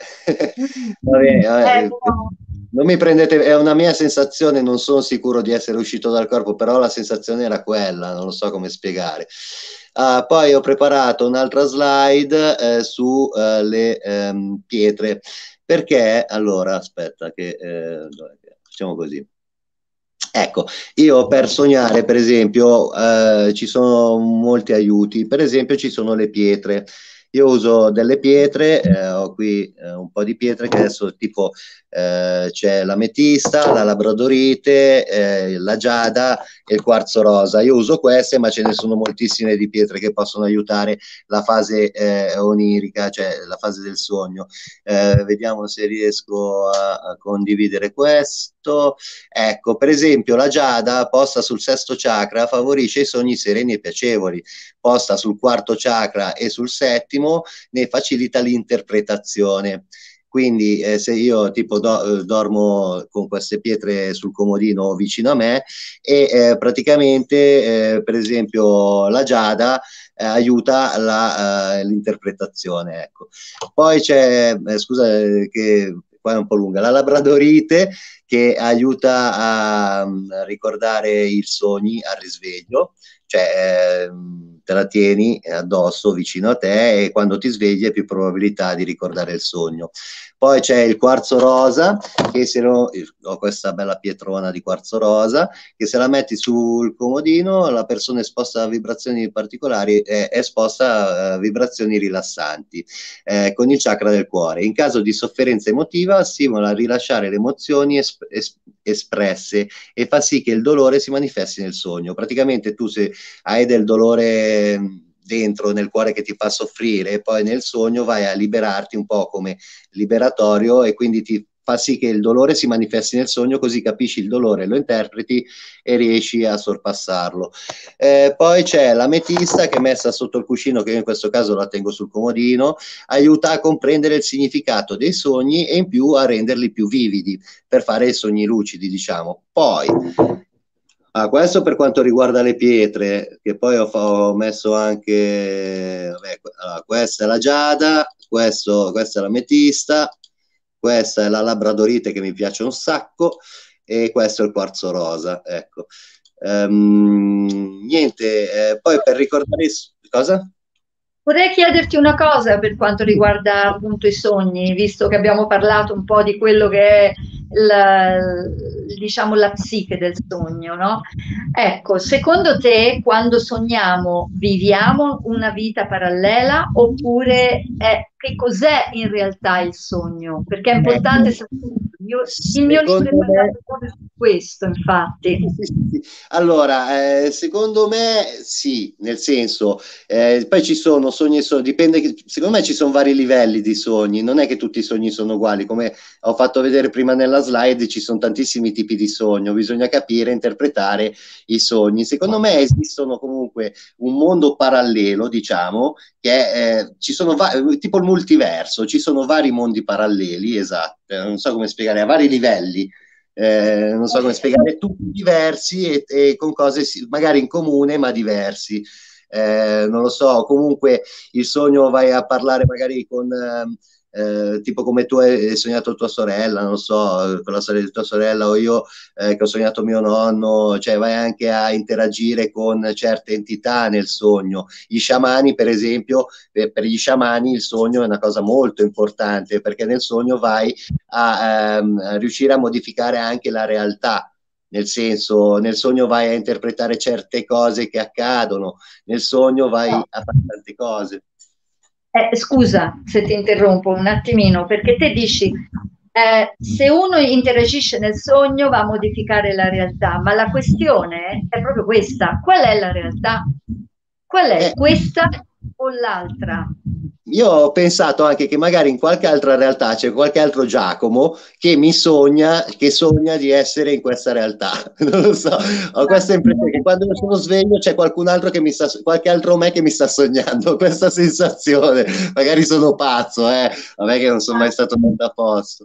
Vabbè, Eh, eh, però, non mi prendete, è una mia sensazione, non sono sicuro di essere uscito dal corpo, però la sensazione era quella, non lo so come spiegare. Ah, poi ho preparato un'altra slide eh, su eh, le ehm, pietre, perché allora aspetta che eh, dov'è che- facciamo così. Ecco, io per sognare, per esempio, eh, ci sono molti aiuti. Per esempio, ci sono le pietre. Io uso delle pietre, eh, ho qui eh, un po' di pietre che adesso tipo eh, c'è l'ametista, la labradorite, eh, la giada e il quarzo rosa. Io uso queste, ma ce ne sono moltissime di pietre che possono aiutare la fase eh, onirica, cioè la fase del sogno. Eh, vediamo se riesco a, a condividere questo. Ecco, per esempio, la giada posta sul sesto chakra favorisce i sogni sereni e piacevoli, posta sul quarto chakra e sul settimo ne facilita l'interpretazione. Quindi eh, se io tipo do, eh, dormo con queste pietre sul comodino vicino a me e eh, praticamente eh, per esempio la giada eh, aiuta la, eh, l'interpretazione. Ecco. Poi c'è, eh, scusa eh, che qua è un po' lunga, la labradorite che aiuta a, a ricordare i sogni al risveglio, cioè ehm, te la tieni addosso vicino a te e quando ti svegli hai più probabilità di ricordare il sogno. Poi c'è il quarzo rosa, che se lo, ho questa bella pietrona di quarzo rosa, che se la metti sul comodino la persona esposta a vibrazioni particolari è esposta a vibrazioni rilassanti eh, con il chakra del cuore. In caso di sofferenza emotiva stimola a rilasciare le emozioni es- es- espresse e fa sì che il dolore si manifesti nel sogno. Praticamente tu se hai del dolore dentro nel cuore che ti fa soffrire e poi nel sogno vai a liberarti un po' come liberatorio e quindi ti fa sì che il dolore si manifesti nel sogno, così capisci il dolore, lo interpreti e riesci a sorpassarlo. Eh, poi c'è l'ametista che è messa sotto il cuscino, che io in questo caso la tengo sul comodino, aiuta a comprendere il significato dei sogni e in più a renderli più vividi per fare i sogni lucidi, diciamo. Poi ah, questo per quanto riguarda le pietre, che poi ho, ho messo anche, vabbè, allora, questa è la giada, questo, questa è l'ametista, questa è la labradorite che mi piace un sacco e questo è il quarzo rosa, ecco. Ehm, niente, eh, poi per ricordare cosa? vorrei chiederti una cosa per quanto riguarda appunto i sogni, visto che abbiamo parlato un po' di quello che è la, diciamo, la psiche del sogno, no? Ecco, secondo te quando sogniamo viviamo una vita parallela oppure è- che cos'è in realtà il sogno? Perché è importante Ecco, sapere. Io- il mio libro è secondo me. basato proprio su questo, infatti. Sì, sì, sì. Allora, eh, secondo me sì, nel senso, eh, poi ci sono sogni e sogni, dipende, che- secondo me ci sono vari livelli di sogni, non è che tutti i sogni sono uguali, come ho fatto vedere prima nella slide, ci sono tantissimi tipi di sogno, bisogna capire, interpretare i sogni. Secondo me esistono comunque un mondo parallelo, diciamo, che è, eh, ci sono va- tipo il multiverso, ci sono vari mondi paralleli, esatto, eh, non so come spiegare, a vari livelli eh, non so come spiegare, tutti diversi e, e con cose si- magari in comune ma diversi. Eh, non lo so, comunque il sogno vai a parlare magari con, ehm, eh, tipo come tu hai sognato tua sorella, non so, con la storia di tua sorella, o io eh, che ho sognato mio nonno, cioè vai anche a interagire con certe entità nel sogno. Gli sciamani, per esempio, per, per gli sciamani il sogno è una cosa molto importante, perché nel sogno vai a, ehm, a riuscire a modificare anche la realtà. Nel senso, nel sogno vai a interpretare certe cose che accadono, nel sogno vai a fare tante cose. Eh, scusa se ti interrompo un attimino, perché te dici, eh, se uno interagisce nel sogno va a modificare la realtà, ma la questione è proprio questa: qual è la realtà? Qual è Eh, questa o l'altra? Io ho pensato anche che magari in qualche altra realtà c'è qualche altro Giacomo che mi sogna, che sogna di essere in questa realtà. Non lo so, ho questa impressione che quando io sono sveglio c'è qualcun altro che mi sta, qualche altro me che mi sta sognando, questa sensazione. Magari sono pazzo, eh, vabbè che non sono mai stato tanto a posto.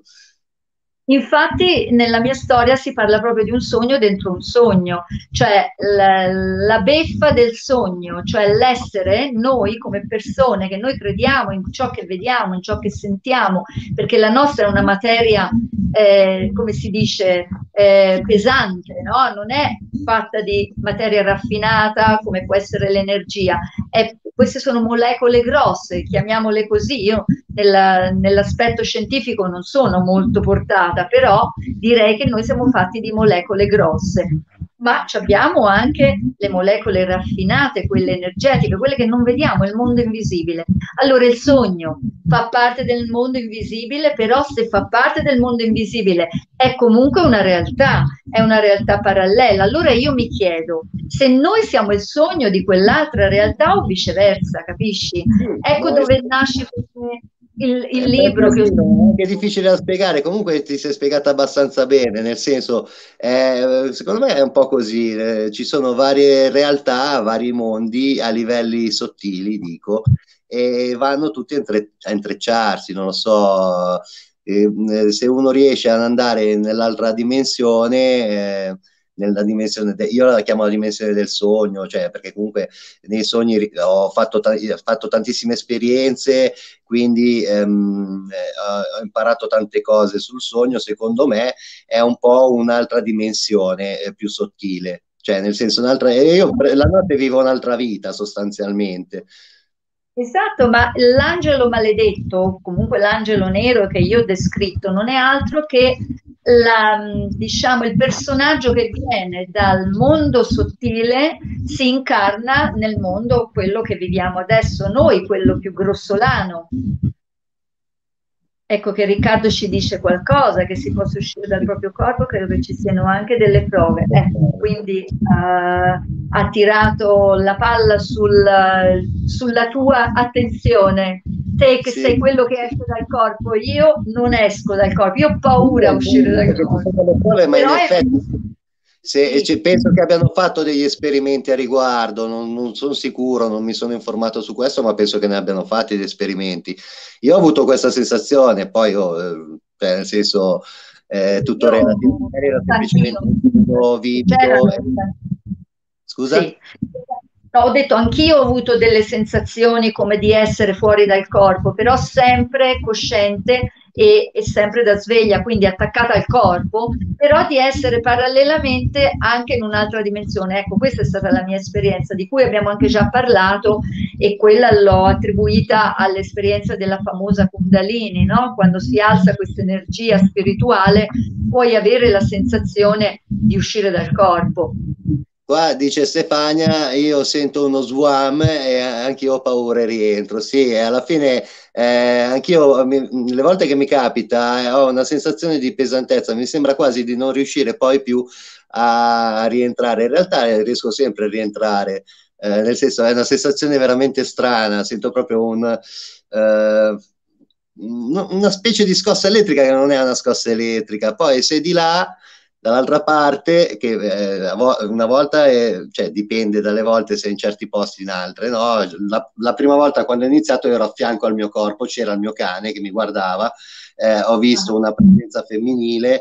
Infatti, nella mia storia si parla proprio di un sogno dentro un sogno, cioè la, la beffa del sogno, cioè l'essere noi come persone, che noi crediamo in ciò che vediamo, in ciò che sentiamo, perché la nostra è una materia, eh, come si dice, eh, pesante, no? Non è fatta di materia raffinata come può essere l'energia. È- queste sono molecole grosse, chiamiamole così. Io nella- nell'aspetto scientifico non sono molto portata, però direi che noi siamo fatti di molecole grosse, ma ci abbiamo anche le molecole raffinate, quelle energetiche, quelle che non vediamo, il mondo invisibile. Allora il sogno fa parte del mondo invisibile, però se fa parte del mondo invisibile è comunque una realtà, è una realtà parallela. Allora io mi chiedo se noi siamo il sogno di quell'altra realtà o viceversa, capisci? Ecco Può dove essere. nasce il, il È libro che ho scritto. è difficile da spiegare, comunque ti sei spiegata abbastanza bene, nel senso, eh, secondo me è un po' così, eh, ci sono varie realtà, vari mondi a livelli sottili, dico, e vanno tutti a, intre- a intrecciarsi, non lo so, eh, se uno riesce ad andare nell'altra dimensione, eh, nella dimensione de- io la chiamo la dimensione del sogno, cioè perché comunque nei sogni ri- ho fatto, ta- ho fatto tantissime esperienze, quindi ehm, eh, ho imparato tante cose sul sogno. Secondo me è un po' un'altra dimensione eh, più sottile, cioè nel senso un'altra, e io pre- la notte vivo un'altra vita sostanzialmente. Esatto, ma l'angelo maledetto, comunque l'angelo nero che io ho descritto, non è altro che la, diciamo, il personaggio che viene dal mondo sottile, si incarna nel mondo, quello che viviamo adesso noi, quello più grossolano. Ecco che Riccardo ci dice qualcosa, che si possa uscire dal proprio corpo, credo che ci siano anche delle prove. Ecco, quindi eh, ha tirato la palla sul- sulla tua attenzione. Te che sei Sì. quello che esce dal corpo, io non esco dal corpo, io ho paura a uscire dal Perché ci sono le corpo. prove, ma in Però è... effetti se, Sì, cioè, penso che abbiano fatto degli esperimenti a riguardo, non, non sono sicuro, non mi sono informato su questo, ma penso che ne abbiano fatti degli esperimenti. Io ho avuto questa sensazione, poi oh, eh, cioè, nel senso eh, tutto io relativo, magari era semplicemente anch'io, un video vivido. c'erano. eh, Scusa? Sì, no, ho detto anch'io ho avuto delle sensazioni come di essere fuori dal corpo, però sempre cosciente e, e sempre da sveglia, quindi attaccata al corpo, però di essere parallelamente anche in un'altra dimensione. Ecco, questa è stata la mia esperienza, di cui abbiamo anche già parlato, e quella l'ho attribuita all'esperienza della famosa Kundalini, no? Quando si alza questa energia spirituale, puoi avere la sensazione di uscire dal corpo. Qua dice Stefania, io sento uno swam e anch'io ho paura e rientro. Sì, e alla fine eh, anch'io, mi- le volte che mi capita, eh, ho una sensazione di pesantezza, mi sembra quasi di non riuscire poi più a rientrare. In realtà eh, riesco sempre a rientrare, eh, nel senso è una sensazione veramente strana, sento proprio un, eh, un- una specie di scossa elettrica che non è una scossa elettrica. Poi se di là dall'altra parte, che eh, una volta, è, cioè dipende dalle volte se in certi posti, in altre, no? La, la prima volta quando ho iniziato ero a fianco al mio corpo, c'era il mio cane che mi guardava, eh, ho visto una presenza femminile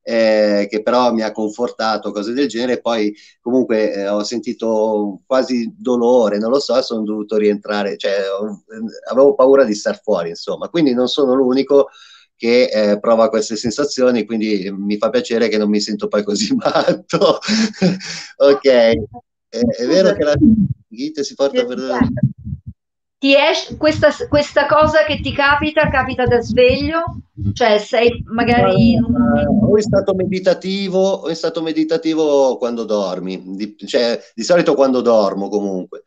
eh, che però mi ha confortato, cose del genere, e poi comunque eh, ho sentito quasi dolore, non lo so, e sono dovuto rientrare, cioè ho- avevo paura di star fuori, insomma, quindi non sono l'unico che eh, prova queste sensazioni, quindi mi fa piacere che non mi sento poi così matto. Ok, eh, è vero Scusa, che la ghite si porta per... ti esce questa, questa cosa che ti capita, capita da sveglio? Cioè sei magari in un... O in stato meditativo, o in stato meditativo quando dormi, di, cioè di solito quando dormo comunque.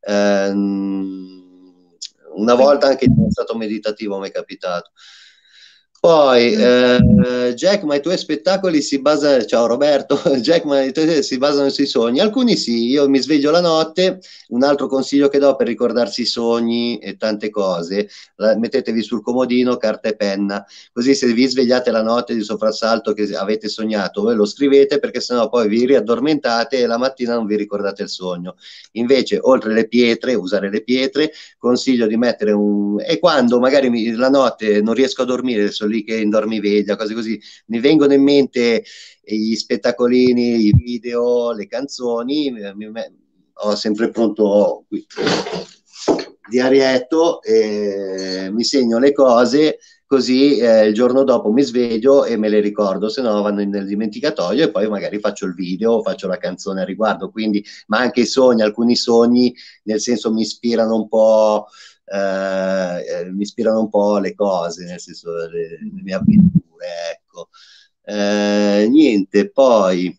Ehm, una volta anche in stato meditativo mi è capitato. Poi, eh, Jack, ma i tuoi spettacoli si basano, ciao Roberto, Jack, ma i tuoi si basano sui sogni? Alcuni sì, io mi sveglio la notte, un altro consiglio che do per ricordarsi i sogni e tante cose, la- mettetevi sul comodino carta e penna, così se vi svegliate la notte di soprassalto che avete sognato, voi lo scrivete perché sennò poi vi riaddormentate e la mattina non vi ricordate il sogno. Invece, oltre le pietre, usare le pietre, consiglio di mettere un... E quando magari mi- la notte non riesco a dormire, sono lì che in dormiveglia, cose così, mi vengono in mente gli spettacolini, i video, le canzoni, mi- mi- ho sempre pronto qui diarietto, e mi segno le cose così eh, il giorno dopo mi sveglio e me le ricordo, se no vanno nel dimenticatoio e poi magari faccio il video, faccio la canzone a riguardo, quindi, ma anche i sogni, alcuni sogni nel senso mi ispirano un po', eh, eh, mi ispirano un po' le cose, nel senso le, le mie avventure, ecco. Eh, niente, poi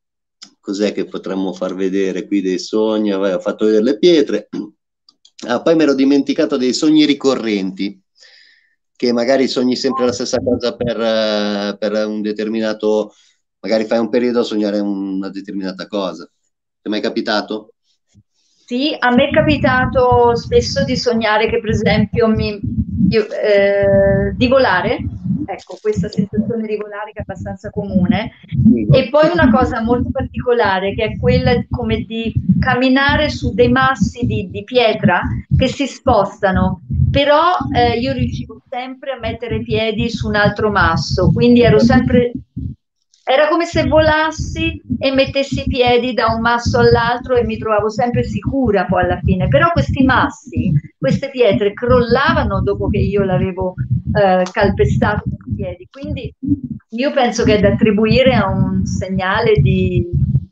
cos'è che potremmo far vedere qui dei sogni? Vabbè, ho fatto vedere le pietre. Ah, poi mi ero dimenticato dei sogni ricorrenti, che magari sogni sempre la stessa cosa per, eh, per un determinato, magari fai un periodo a sognare una determinata cosa. Ti è mai capitato? Sì, a me è capitato spesso di sognare che, per esempio, mi, io, eh, di volare, ecco, questa sensazione di volare che è abbastanza comune, Figo. e poi una cosa molto particolare che è quella come di camminare su dei massi di, di pietra che si spostano, però eh, io riuscivo sempre a mettere i piedi su un altro masso, quindi ero sempre, era come se volassi e mettessi i piedi da un masso all'altro e mi trovavo sempre sicura poi alla fine. Però questi massi, queste pietre crollavano dopo che io l'avevo eh, calpestato con i piedi. Quindi io penso che è da attribuire a un segnale di,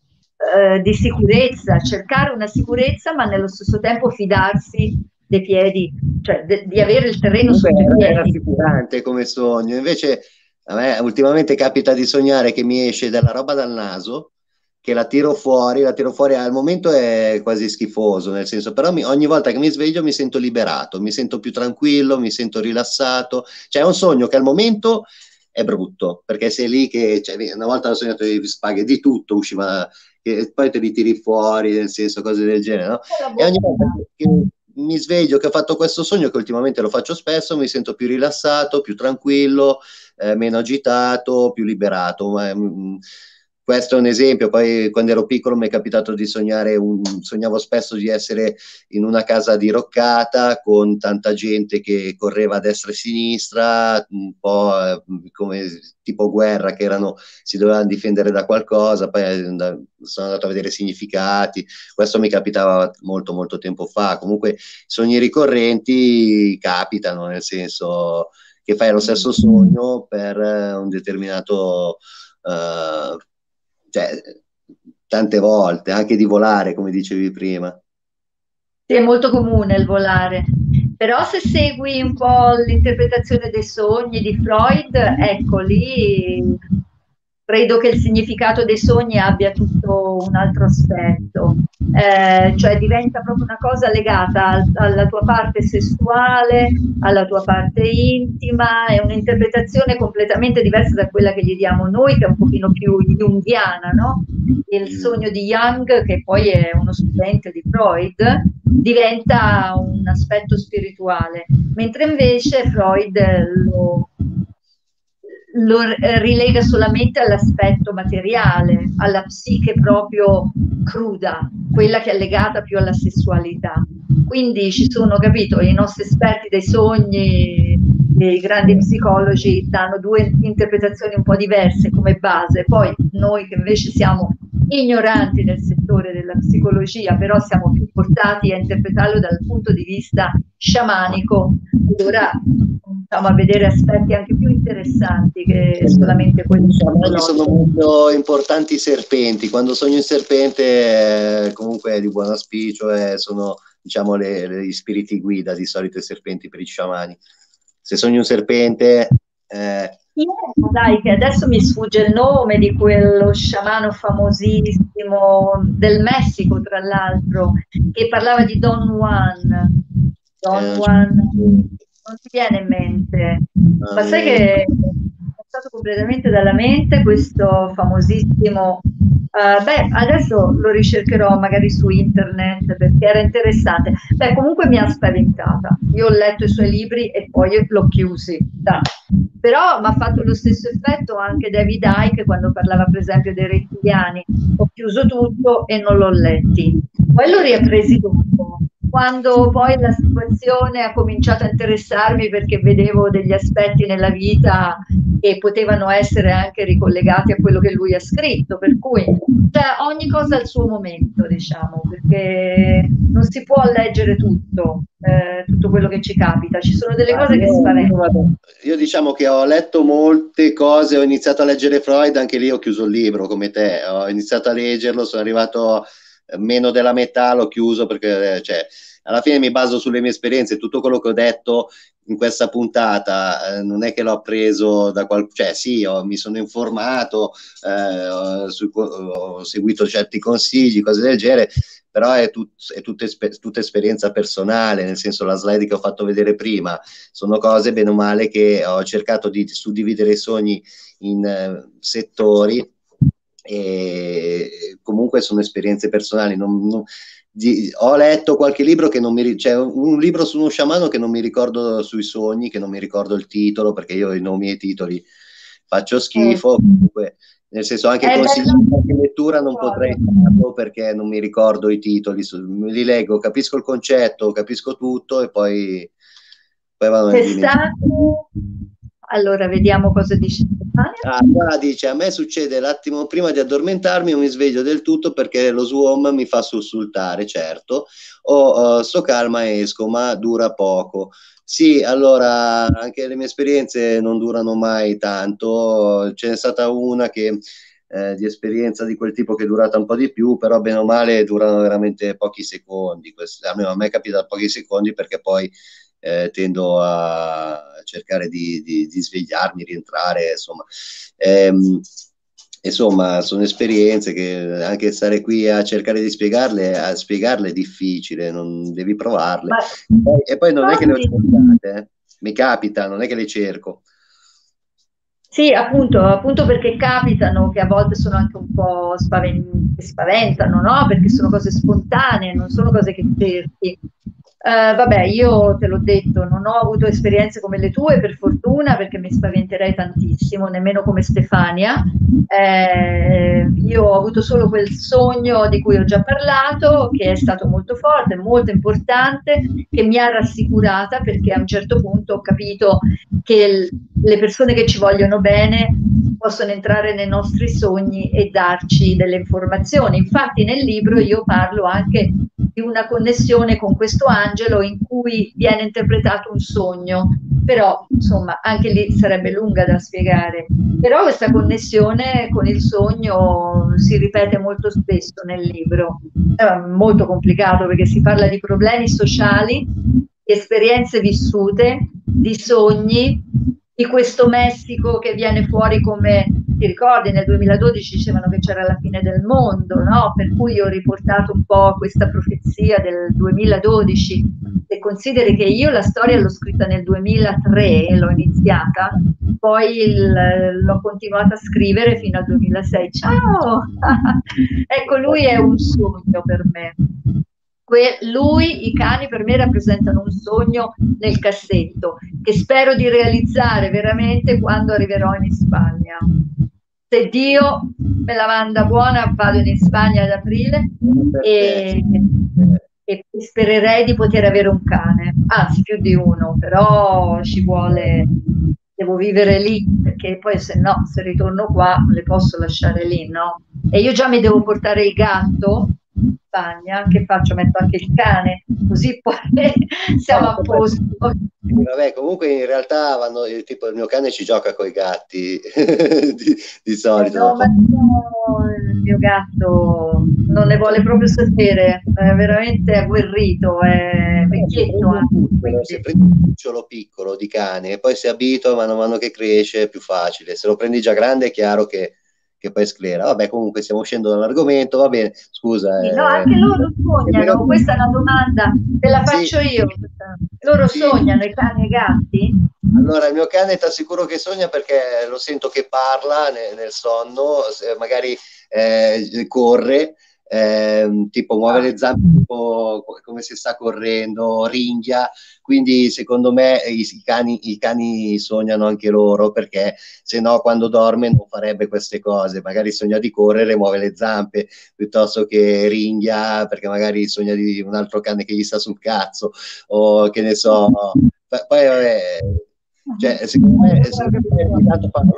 eh, di sicurezza, cercare una sicurezza, ma nello stesso tempo fidarsi dei piedi, cioè de- di avere il terreno Comunque sotto i era, è piedi. rassicurante come sogno. Invece a me ultimamente capita di sognare che mi esce della roba dal naso, che la tiro fuori, la tiro fuori, al momento è quasi schifoso, nel senso, però mi- ogni volta che mi sveglio mi sento liberato, mi sento più tranquillo, mi sento rilassato. Cioè è un sogno che al momento è brutto, perché sei lì che, cioè, una volta ho sognato di spaghe, di tutto usciva, che poi te li tiri fuori, nel senso, cose del genere, no? Con la E ogni volta bocca. che mi sveglio, che ho fatto questo sogno, che ultimamente lo faccio spesso, mi sento più rilassato, più tranquillo, eh, meno agitato, più liberato. Ma, mm, questo è un esempio. Poi quando ero piccolo mi è capitato di sognare, un, sognavo spesso di essere in una casa diroccata con tanta gente che correva a destra e a sinistra, un po' eh, come tipo guerra, che erano, si dovevano difendere da qualcosa. Poi eh, sono andato a vedere i significati. Questo mi capitava molto molto tempo fa. Comunque sogni ricorrenti capitano, nel senso che fai lo stesso sogno per eh, un determinato, eh, cioè tante volte, anche di volare, come dicevi prima. Sì, è molto comune il volare, però se segui un po' l'interpretazione dei sogni di Freud, ecco lì credo che il significato dei sogni abbia tutto un altro aspetto. Eh, cioè diventa proprio una cosa legata al- alla tua parte sessuale, alla tua parte intima, è un'interpretazione completamente diversa da quella che gli diamo noi, che è un pochino più junghiana, no? Il Mm. sogno di Jung, che poi è uno studente di Freud, diventa un aspetto spirituale, mentre invece Freud lo, lo eh, rilega solamente all'aspetto materiale, alla psiche proprio cruda, quella che è legata più alla sessualità. Quindi ci sono, capito, i nostri esperti dei sogni i grandi psicologi danno due interpretazioni un po' diverse come base, poi noi che invece siamo ignoranti nel settore della psicologia, però siamo più portati a interpretarlo dal punto di vista sciamanico, allora cominciamo a vedere aspetti anche più interessanti che solamente quelli sciamani. Sono molto importanti i serpenti. Quando sogno il serpente eh, comunque è di buon auspicio e sono, diciamo, le, le, gli spiriti guida di solito i serpenti per i sciamani. Se sogni un serpente eh... dai, che adesso mi sfugge il nome di quello sciamano famosissimo del Messico, tra l'altro, che parlava di Don Juan. Don eh, Juan, non ti viene in mente? Ah, Ma sai che è passato completamente dalla mente questo famosissimo... Uh, beh, adesso lo ricercherò magari su internet perché era interessante. Beh, comunque mi ha spaventata. Io ho letto i suoi libri e poi l'ho chiusi. Dai. Però mi ha fatto lo stesso effetto anche David Icke quando parlava per esempio dei rettiliani. Ho chiuso tutto e non l'ho letti. Poi l'ho riappresi dopo. Quando poi la situazione ha cominciato a interessarmi perché vedevo degli aspetti nella vita che potevano essere anche ricollegati a quello che lui ha scritto, per cui cioè, ogni cosa ha il suo momento, diciamo, perché non si può leggere tutto, eh, tutto quello che ci capita, ci sono delle cose che spaventano. Io diciamo che ho letto molte cose, ho iniziato a leggere Freud, anche lì ho chiuso il libro come te, ho iniziato a leggerlo, sono arrivato meno della metà, l'ho chiuso perché cioè, alla fine mi baso sulle mie esperienze, tutto quello che ho detto in questa puntata eh, non è che l'ho preso da qualcuno, cioè sì, ho, mi sono informato, eh, ho, su, ho seguito certi consigli, cose del genere, però è, tut, è tutta, tutta esperienza personale, nel senso la slide che ho fatto vedere prima, sono cose bene o male che ho cercato di suddividere i sogni in eh, settori e comunque sono esperienze personali, non, non, di, ho letto qualche libro che non mi c'è cioè un libro su uno sciamano che non mi ricordo sui sogni, che non mi ricordo il titolo perché io i nomi e i titoli faccio schifo, comunque nel senso anche consigli di lettura non potrei farlo perché non mi ricordo i titoli, li leggo, capisco il concetto, capisco tutto e poi, poi vado nel dimenticare. Allora, vediamo cosa dice Stefania. Ah, qua dice, a me succede l'attimo prima di addormentarmi, io mi sveglio del tutto perché lo swarm mi fa sussultare, certo, o uh, sto calma e esco, ma dura poco. Sì, allora, anche le mie esperienze non durano mai tanto, ce n'è stata una che, eh, di esperienza di quel tipo che è durata un po' di più, però bene o male durano veramente pochi secondi, Questo, a me è capitato pochi secondi perché poi Eh, tendo a cercare di, di, di svegliarmi, rientrare, insomma. Ehm, insomma, sono esperienze che anche stare qui a cercare di spiegarle, a spiegarle è difficile, non devi provarle. Ma, e poi non è che le ho cercate, eh. Mi capita, non è che le cerco. Sì, appunto, appunto perché capitano che a volte sono anche un po' spaven- spaventano, no? Perché sono cose spontanee, non sono cose che cerchi. Uh, vabbè, io te l'ho detto, non ho avuto esperienze come le tue, per fortuna, perché mi spaventerei tantissimo, nemmeno come Stefania. Eh, io ho avuto solo quel sogno di cui ho già parlato, che è stato molto forte, molto importante, che mi ha rassicurata perché a un certo punto ho capito che le persone che ci vogliono bene possono entrare nei nostri sogni e darci delle informazioni. Infatti nel libro io parlo anche di una connessione con questo angelo in cui viene interpretato un sogno, però insomma anche lì sarebbe lunga da spiegare, però questa connessione con il sogno si ripete molto spesso nel libro, è molto complicato perché si parla di problemi sociali, di esperienze vissute, di sogni, di questo Messico che viene fuori come, ti ricordi, nel duemiladodici dicevano che c'era la fine del mondo, no? Per cui io ho riportato un po' questa profezia del duemiladodici, e consideri che io la storia l'ho scritta nel duemilatré, l'ho iniziata, poi l'ho continuata a scrivere fino al duemilasei. Ciao! Ecco, lui è un sogno per me. Que lui, i cani per me rappresentano un sogno nel cassetto che spero di realizzare veramente quando arriverò in Spagna. Se Dio me la manda buona vado in Spagna ad aprile e, e spererei di poter avere un cane, anzi più di uno, però ci vuole, devo vivere lì, perché poi se no, se ritorno qua, non le posso lasciare lì, no? E io già mi devo portare il gatto in Spagna, che faccio? Metto anche il cane, così poi siamo a posto. Vabbè, comunque in realtà vanno, eh, tipo il mio cane ci gioca con i gatti di, di Eh, solito. no, ma no, il mio gatto non ne vuole proprio sapere, è veramente agguerrito, è vecchietto anche, Però se quindi prendi un cucciolo piccolo di cane e poi si abitua mano a mano che cresce è più facile. Se lo prendi già grande è chiaro che, che poi sclera. Vabbè, comunque stiamo uscendo dall'argomento, va bene. Scusa. sì, no, eh, anche loro è vero sognano, che- questa è una domanda, te la Sì, faccio io. Loro sì. sognano i cani e i gatti? Allora, il mio cane ti assicuro che sogna perché lo sento che parla ne- nel sonno, se- magari eh, corre, ehm, tipo muove Ah, le zampe tipo co- come se sta correndo, ringhia, quindi secondo me i, i cani, i cani sognano anche loro perché se no quando dorme non farebbe queste cose, magari sogna di correre, muove le zampe piuttosto che ringhia perché magari sogna di un altro cane che gli sta sul cazzo o che ne so. Poi, poi, vabbè, cioè, secondo me, secondo me ogni tanto fa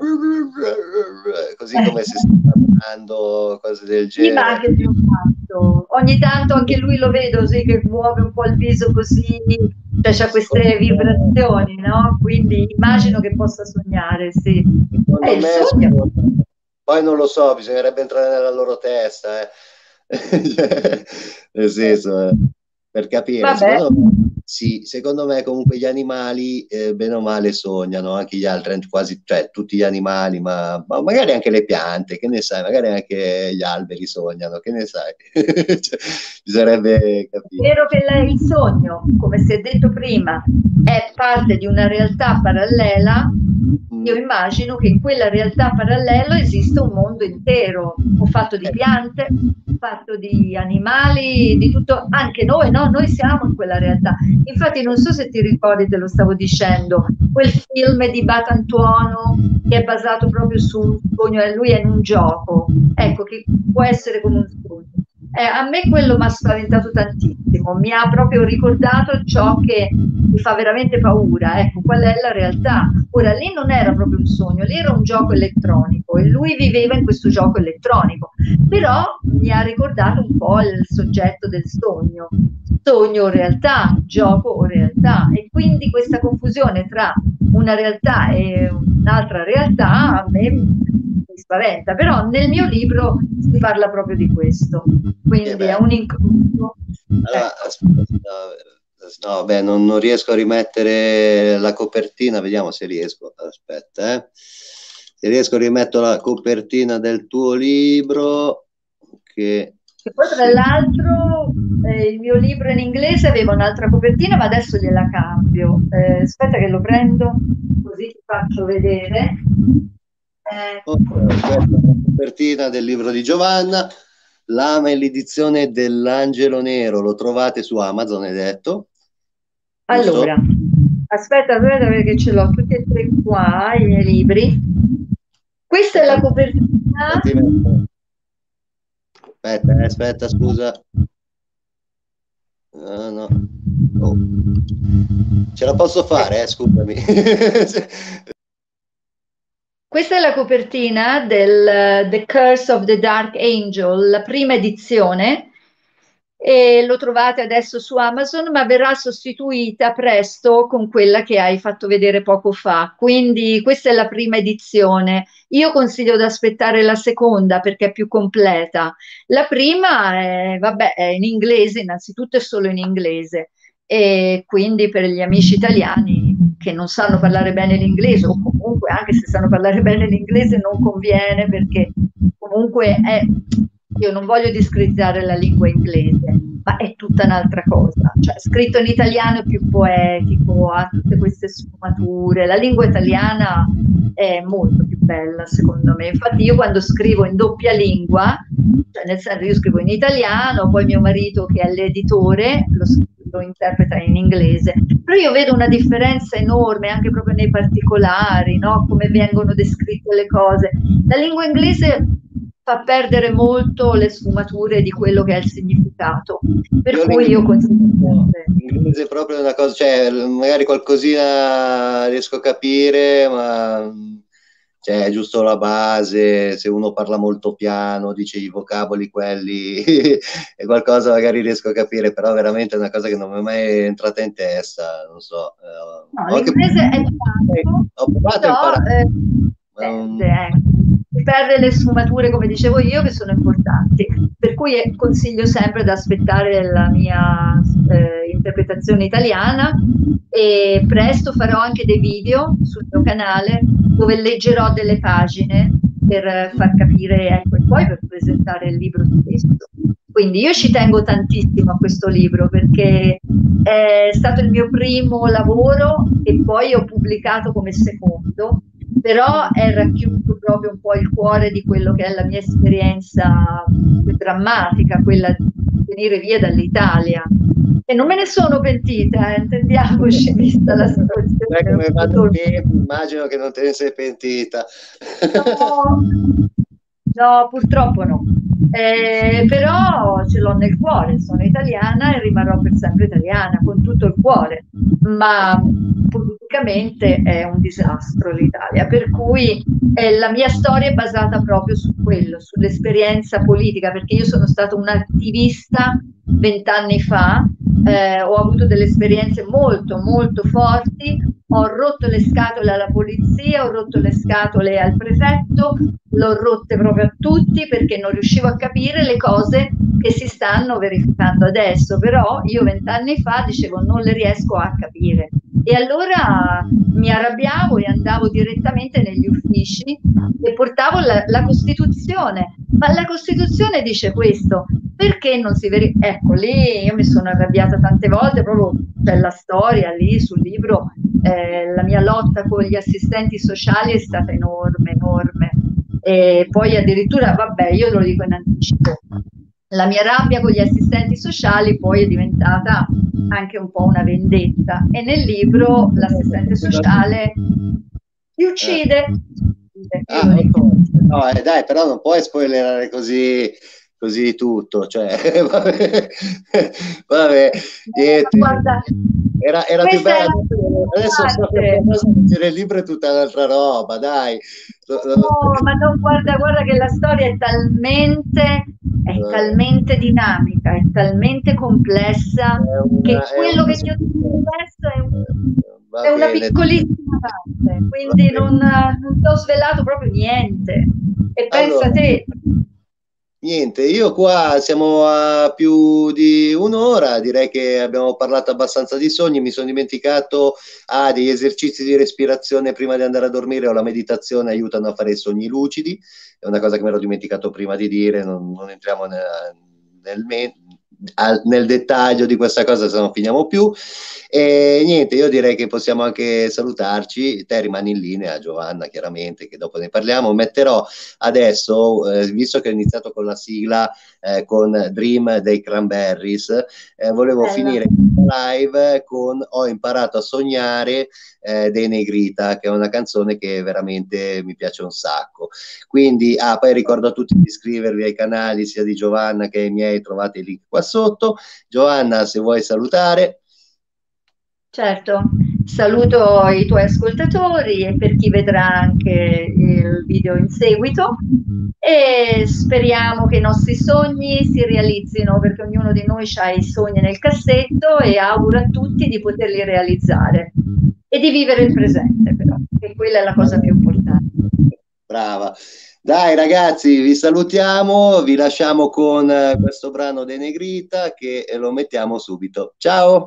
così come se stesse parlando, cose del sì, ma genere. anche il mio gatto. Ogni tanto anche lui lo vedo, sì, che muove un po' il viso così, cioè c'ha queste Secondo me, vibrazioni, no? Quindi immagino che possa sognare, sì. È secondo il me sogno. sono- poi non lo so, bisognerebbe entrare nella loro testa, eh. Cioè, nel senso, eh, per capire, Vabbè, secondo me, sì, secondo me comunque gli animali, eh, bene o male, sognano, anche gli altri, quasi, cioè tutti gli animali, ma, ma magari anche le piante, che ne sai, magari anche gli alberi sognano, che ne sai. Cioè, bisognerebbe è capire. vero che la- il sogno, come si è detto prima, è parte di una realtà parallela. Io Mm, immagino che in quella realtà parallela esista un mondo intero, o fatto di eh, piante, fatto di animali, di tutto, anche noi, no? Noi siamo in quella realtà. Infatti, non so se ti ricordi, te lo stavo dicendo, quel film di Batantuono che è basato proprio su un sogno, e lui è in un gioco, ecco, che può essere come un sogno. Eh, a me quello mi ha spaventato tantissimo, mi ha proprio ricordato ciò che mi fa veramente paura, ecco, qual è la realtà. Ora, lì non era proprio un sogno, lì era un gioco elettronico e lui viveva in questo gioco elettronico, però mi ha ricordato un po' il soggetto del sogno, sogno o realtà, gioco o realtà, e quindi questa confusione tra una realtà e un'altra realtà a me mi spaventa, però nel mio libro si parla proprio di questo, che quindi è bello. un incrocio. Allora, Ecco. aspetta, no, no, beh, non, non riesco a rimettere la copertina, vediamo se riesco. Aspetta, eh. Se riesco a rimettere la copertina del tuo libro, che Che poi tra sì. l'altro eh, il mio libro in inglese aveva un'altra copertina, ma adesso gliela cambio. Eh, aspetta che lo prendo, così ti faccio vedere. Ok, questa è Ecco. la copertina del libro di Giovanna. L'Ama è l'edizione dell'Angelo Nero, lo trovate su Amazon, hai detto, giusto? Allora, aspetta, aspetta perché ce l'ho tutti e tre qua, i miei libri. Questa è Aspetta, la copertina. aspetta, aspetta, eh, aspetta, scusa. Ah, no. Oh. Ce la posso fare, eh, scusami. Questa è la copertina del eh, The Curse of the Dark Angel, la prima edizione, e lo trovate adesso su Amazon, ma verrà sostituita presto con quella che hai fatto vedere poco fa. Quindi questa è la prima edizione. Io consiglio di aspettare la seconda perché è più completa. La prima è, vabbè, è in inglese, innanzitutto è solo in inglese e quindi per gli amici italiani che non sanno parlare bene l'inglese o comunque anche se sanno parlare bene l'inglese non conviene perché comunque è, io non voglio discriminare la lingua inglese, ma è tutta un'altra cosa, cioè scritto in italiano è più poetico, ha tutte queste sfumature, la lingua italiana è molto più bella secondo me, infatti io quando scrivo in doppia lingua, cioè nel senso io scrivo in italiano, poi mio marito che è l'editore lo, lo interpreta in inglese, però io vedo una differenza enorme anche proprio nei particolari, no? Come vengono descritte le cose. La lingua inglese fa perdere molto le sfumature di quello che è il significato. Per Io cui io consiglio l'inglese è proprio una cosa, cioè magari qualcosina riesco a capire, ma cioè, è giusto la base, se uno parla molto piano, dice i vocaboli quelli, è qualcosa magari riesco a capire, però veramente è una cosa che non mi è mai entrata in testa, non so. Eh, No, ho anche- l'inglese è tanto, ho provato a però imparare, eh, ma non- perde, ecco. Si perde le sfumature, come dicevo io, che sono importanti. Per cui eh, consiglio sempre di aspettare la mia eh, interpretazione italiana e presto farò anche dei video sul mio canale dove leggerò delle pagine per eh, far capire, ecco, e poi per presentare il libro stesso. Quindi io ci tengo tantissimo a questo libro perché è stato il mio primo lavoro e poi ho pubblicato come secondo, però è racchiuso proprio un po' il cuore di quello che è la mia esperienza più drammatica, quella di venire via dall'Italia. E non me ne sono pentita, eh, intendiamoci, vista la situazione. Sai come va il tempo, immagino che non te ne sei pentita. No, no, purtroppo no. Eh, però ce l'ho nel cuore, sono italiana e rimarrò per sempre italiana, con tutto il cuore, ma politicamente è un disastro l'Italia, per cui eh, la mia storia è basata proprio su quello, sull'esperienza politica, perché io sono stata un'attivista vent'anni fa, eh, ho avuto delle esperienze molto, molto forti, ho rotto le scatole alla polizia, ho rotto le scatole al prefetto, l'ho rotte proprio a tutti perché non riuscivo a capire le cose che si stanno verificando adesso, però io vent'anni fa dicevo non le riesco a capire e allora mi arrabbiavo e andavo direttamente negli uffici e portavo la, la Costituzione, ma la Costituzione dice questo, perché non si verifica? Ecco, lì io mi sono arrabbiata tante volte, proprio c'è la storia lì sul libro, eh, la mia lotta con gli assistenti sociali è stata enorme, enorme. E poi addirittura, vabbè, io lo dico in anticipo, la mia rabbia con gli assistenti sociali poi è diventata anche un po' una vendetta e nel libro l'assistente sociale ti uccide. Ah, no, eh, dai, però non puoi spoilerare così, così tutto, cioè, vabbè, vabbè, niente. Guarda, Era, era più questa è bello. la Adesso so che leggere il libro è tutta un'altra roba, dai. No, ma non, guarda, guarda che la storia è talmente, è talmente dinamica, è talmente complessa È una- che è quello una- che ti ho detto adesso è, un- Va è una bene. piccolissima parte, quindi Va bene. non, non ti ho svelato proprio niente. E pensa Allora, te, niente, io qua siamo a più di un'ora, direi che abbiamo parlato abbastanza di sogni, mi sono dimenticato ah, degli esercizi di respirazione prima di andare a dormire o la meditazione aiutano a fare i sogni lucidi, è una cosa che mi ero dimenticato prima di dire, non, non entriamo nel, nel, me- al- nel dettaglio di questa cosa se non finiamo più. E niente, io direi che possiamo anche salutarci, te rimani in linea, Giovanna, chiaramente, che dopo ne parliamo, metterò adesso, eh, visto che ho iniziato con la sigla eh, con Dream dei Cranberries, eh, volevo bella. finire la live con Ho imparato a sognare eh, dei Negrita, che è una canzone che veramente mi piace un sacco. Quindi, ah, poi ricordo a tutti di iscrivervi ai canali sia di Giovanna che ai miei, trovate il link qua sotto. Giovanna, se vuoi salutare. Certo, saluto i tuoi ascoltatori e per chi vedrà anche il video in seguito e speriamo che i nostri sogni si realizzino perché ognuno di noi ha i sogni nel cassetto e auguro a tutti di poterli realizzare e di vivere il presente però, che quella è la cosa più importante. Brava. Dai ragazzi, vi salutiamo, vi lasciamo con eh, questo brano dei Negrita che eh, lo mettiamo subito. Ciao!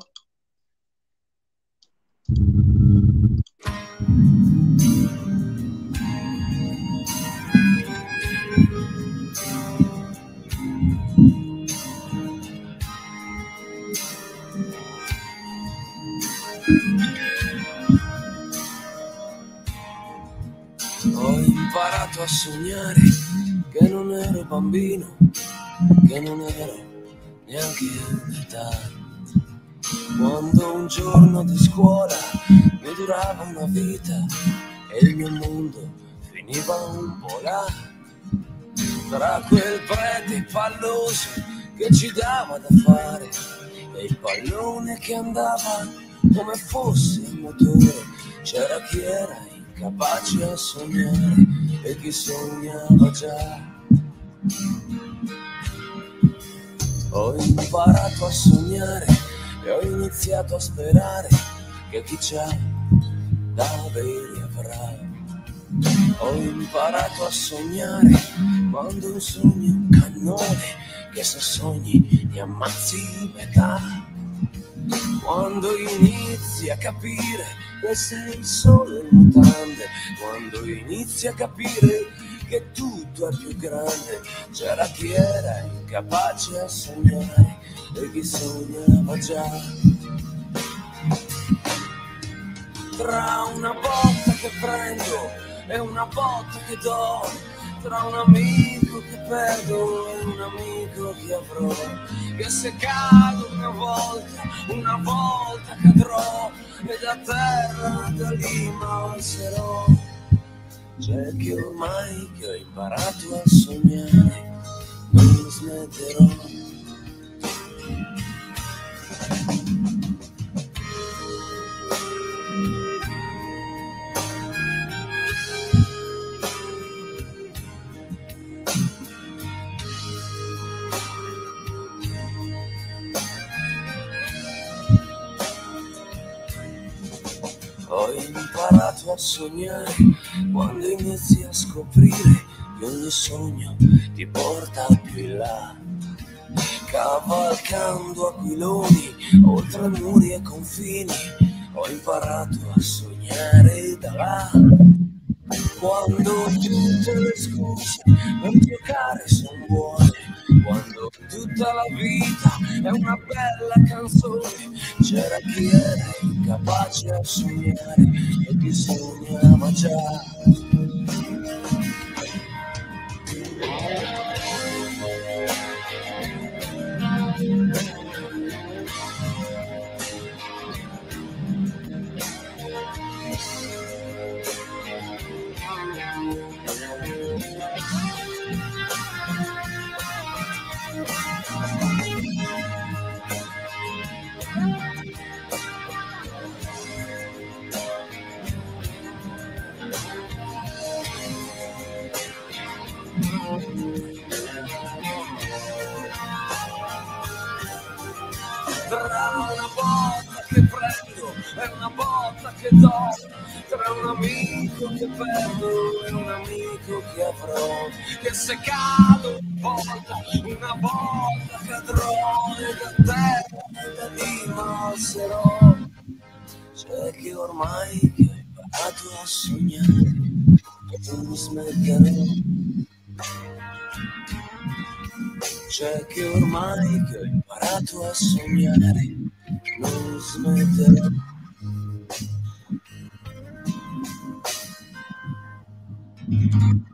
Ho imparato a sognare che non ero bambino, che non ero neanche un'età. Quando un giorno di scuola mi durava una vita e il mio mondo finiva un po' là. tra quel prete palloso che ci dava da fare e il pallone che andava come fosse il motore. C'era chi era incapace a sognare e chi sognava già. Ho imparato a sognare e ho iniziato a sperare che chi c'ha da avere avrà. Ho imparato a sognare quando un sogno è un cannone che se sogni ti ammazzi metà. Quando inizi a capire che sei solo in mutande, quando inizi a capire che tutto è più grande. C'era chi era incapace a sognare e chi sognava già. Tra una botta che prendo e una botta che do, tra un amico che perdo e un amico che avrò, che se cado una volta, una volta cadrò e da terra da lì m'alzerò. C'è che ormai che ho imparato a sognare non smetterò. Ho imparato a sognare quando inizi a scoprire che ogni sogno ti porta più in là, cavalcando aquiloni oltre muri e confini. Ho imparato a sognare da là, quando tutte le scuse per giocare sono buone, quando tutta la vita è una bella canzone. C'era chi era incapace a sognare e chi sognava già. Tra una botta che prendo e una botta che do, tra un amico che perdo e un amico che avrò, che se cado una volta, una volta cadrò e da terra e da lì m'alzerò. C'è che ormai che ho imparato a sognare e non smetterò. C'è che ormai che ho imparato a sognare non smetterò.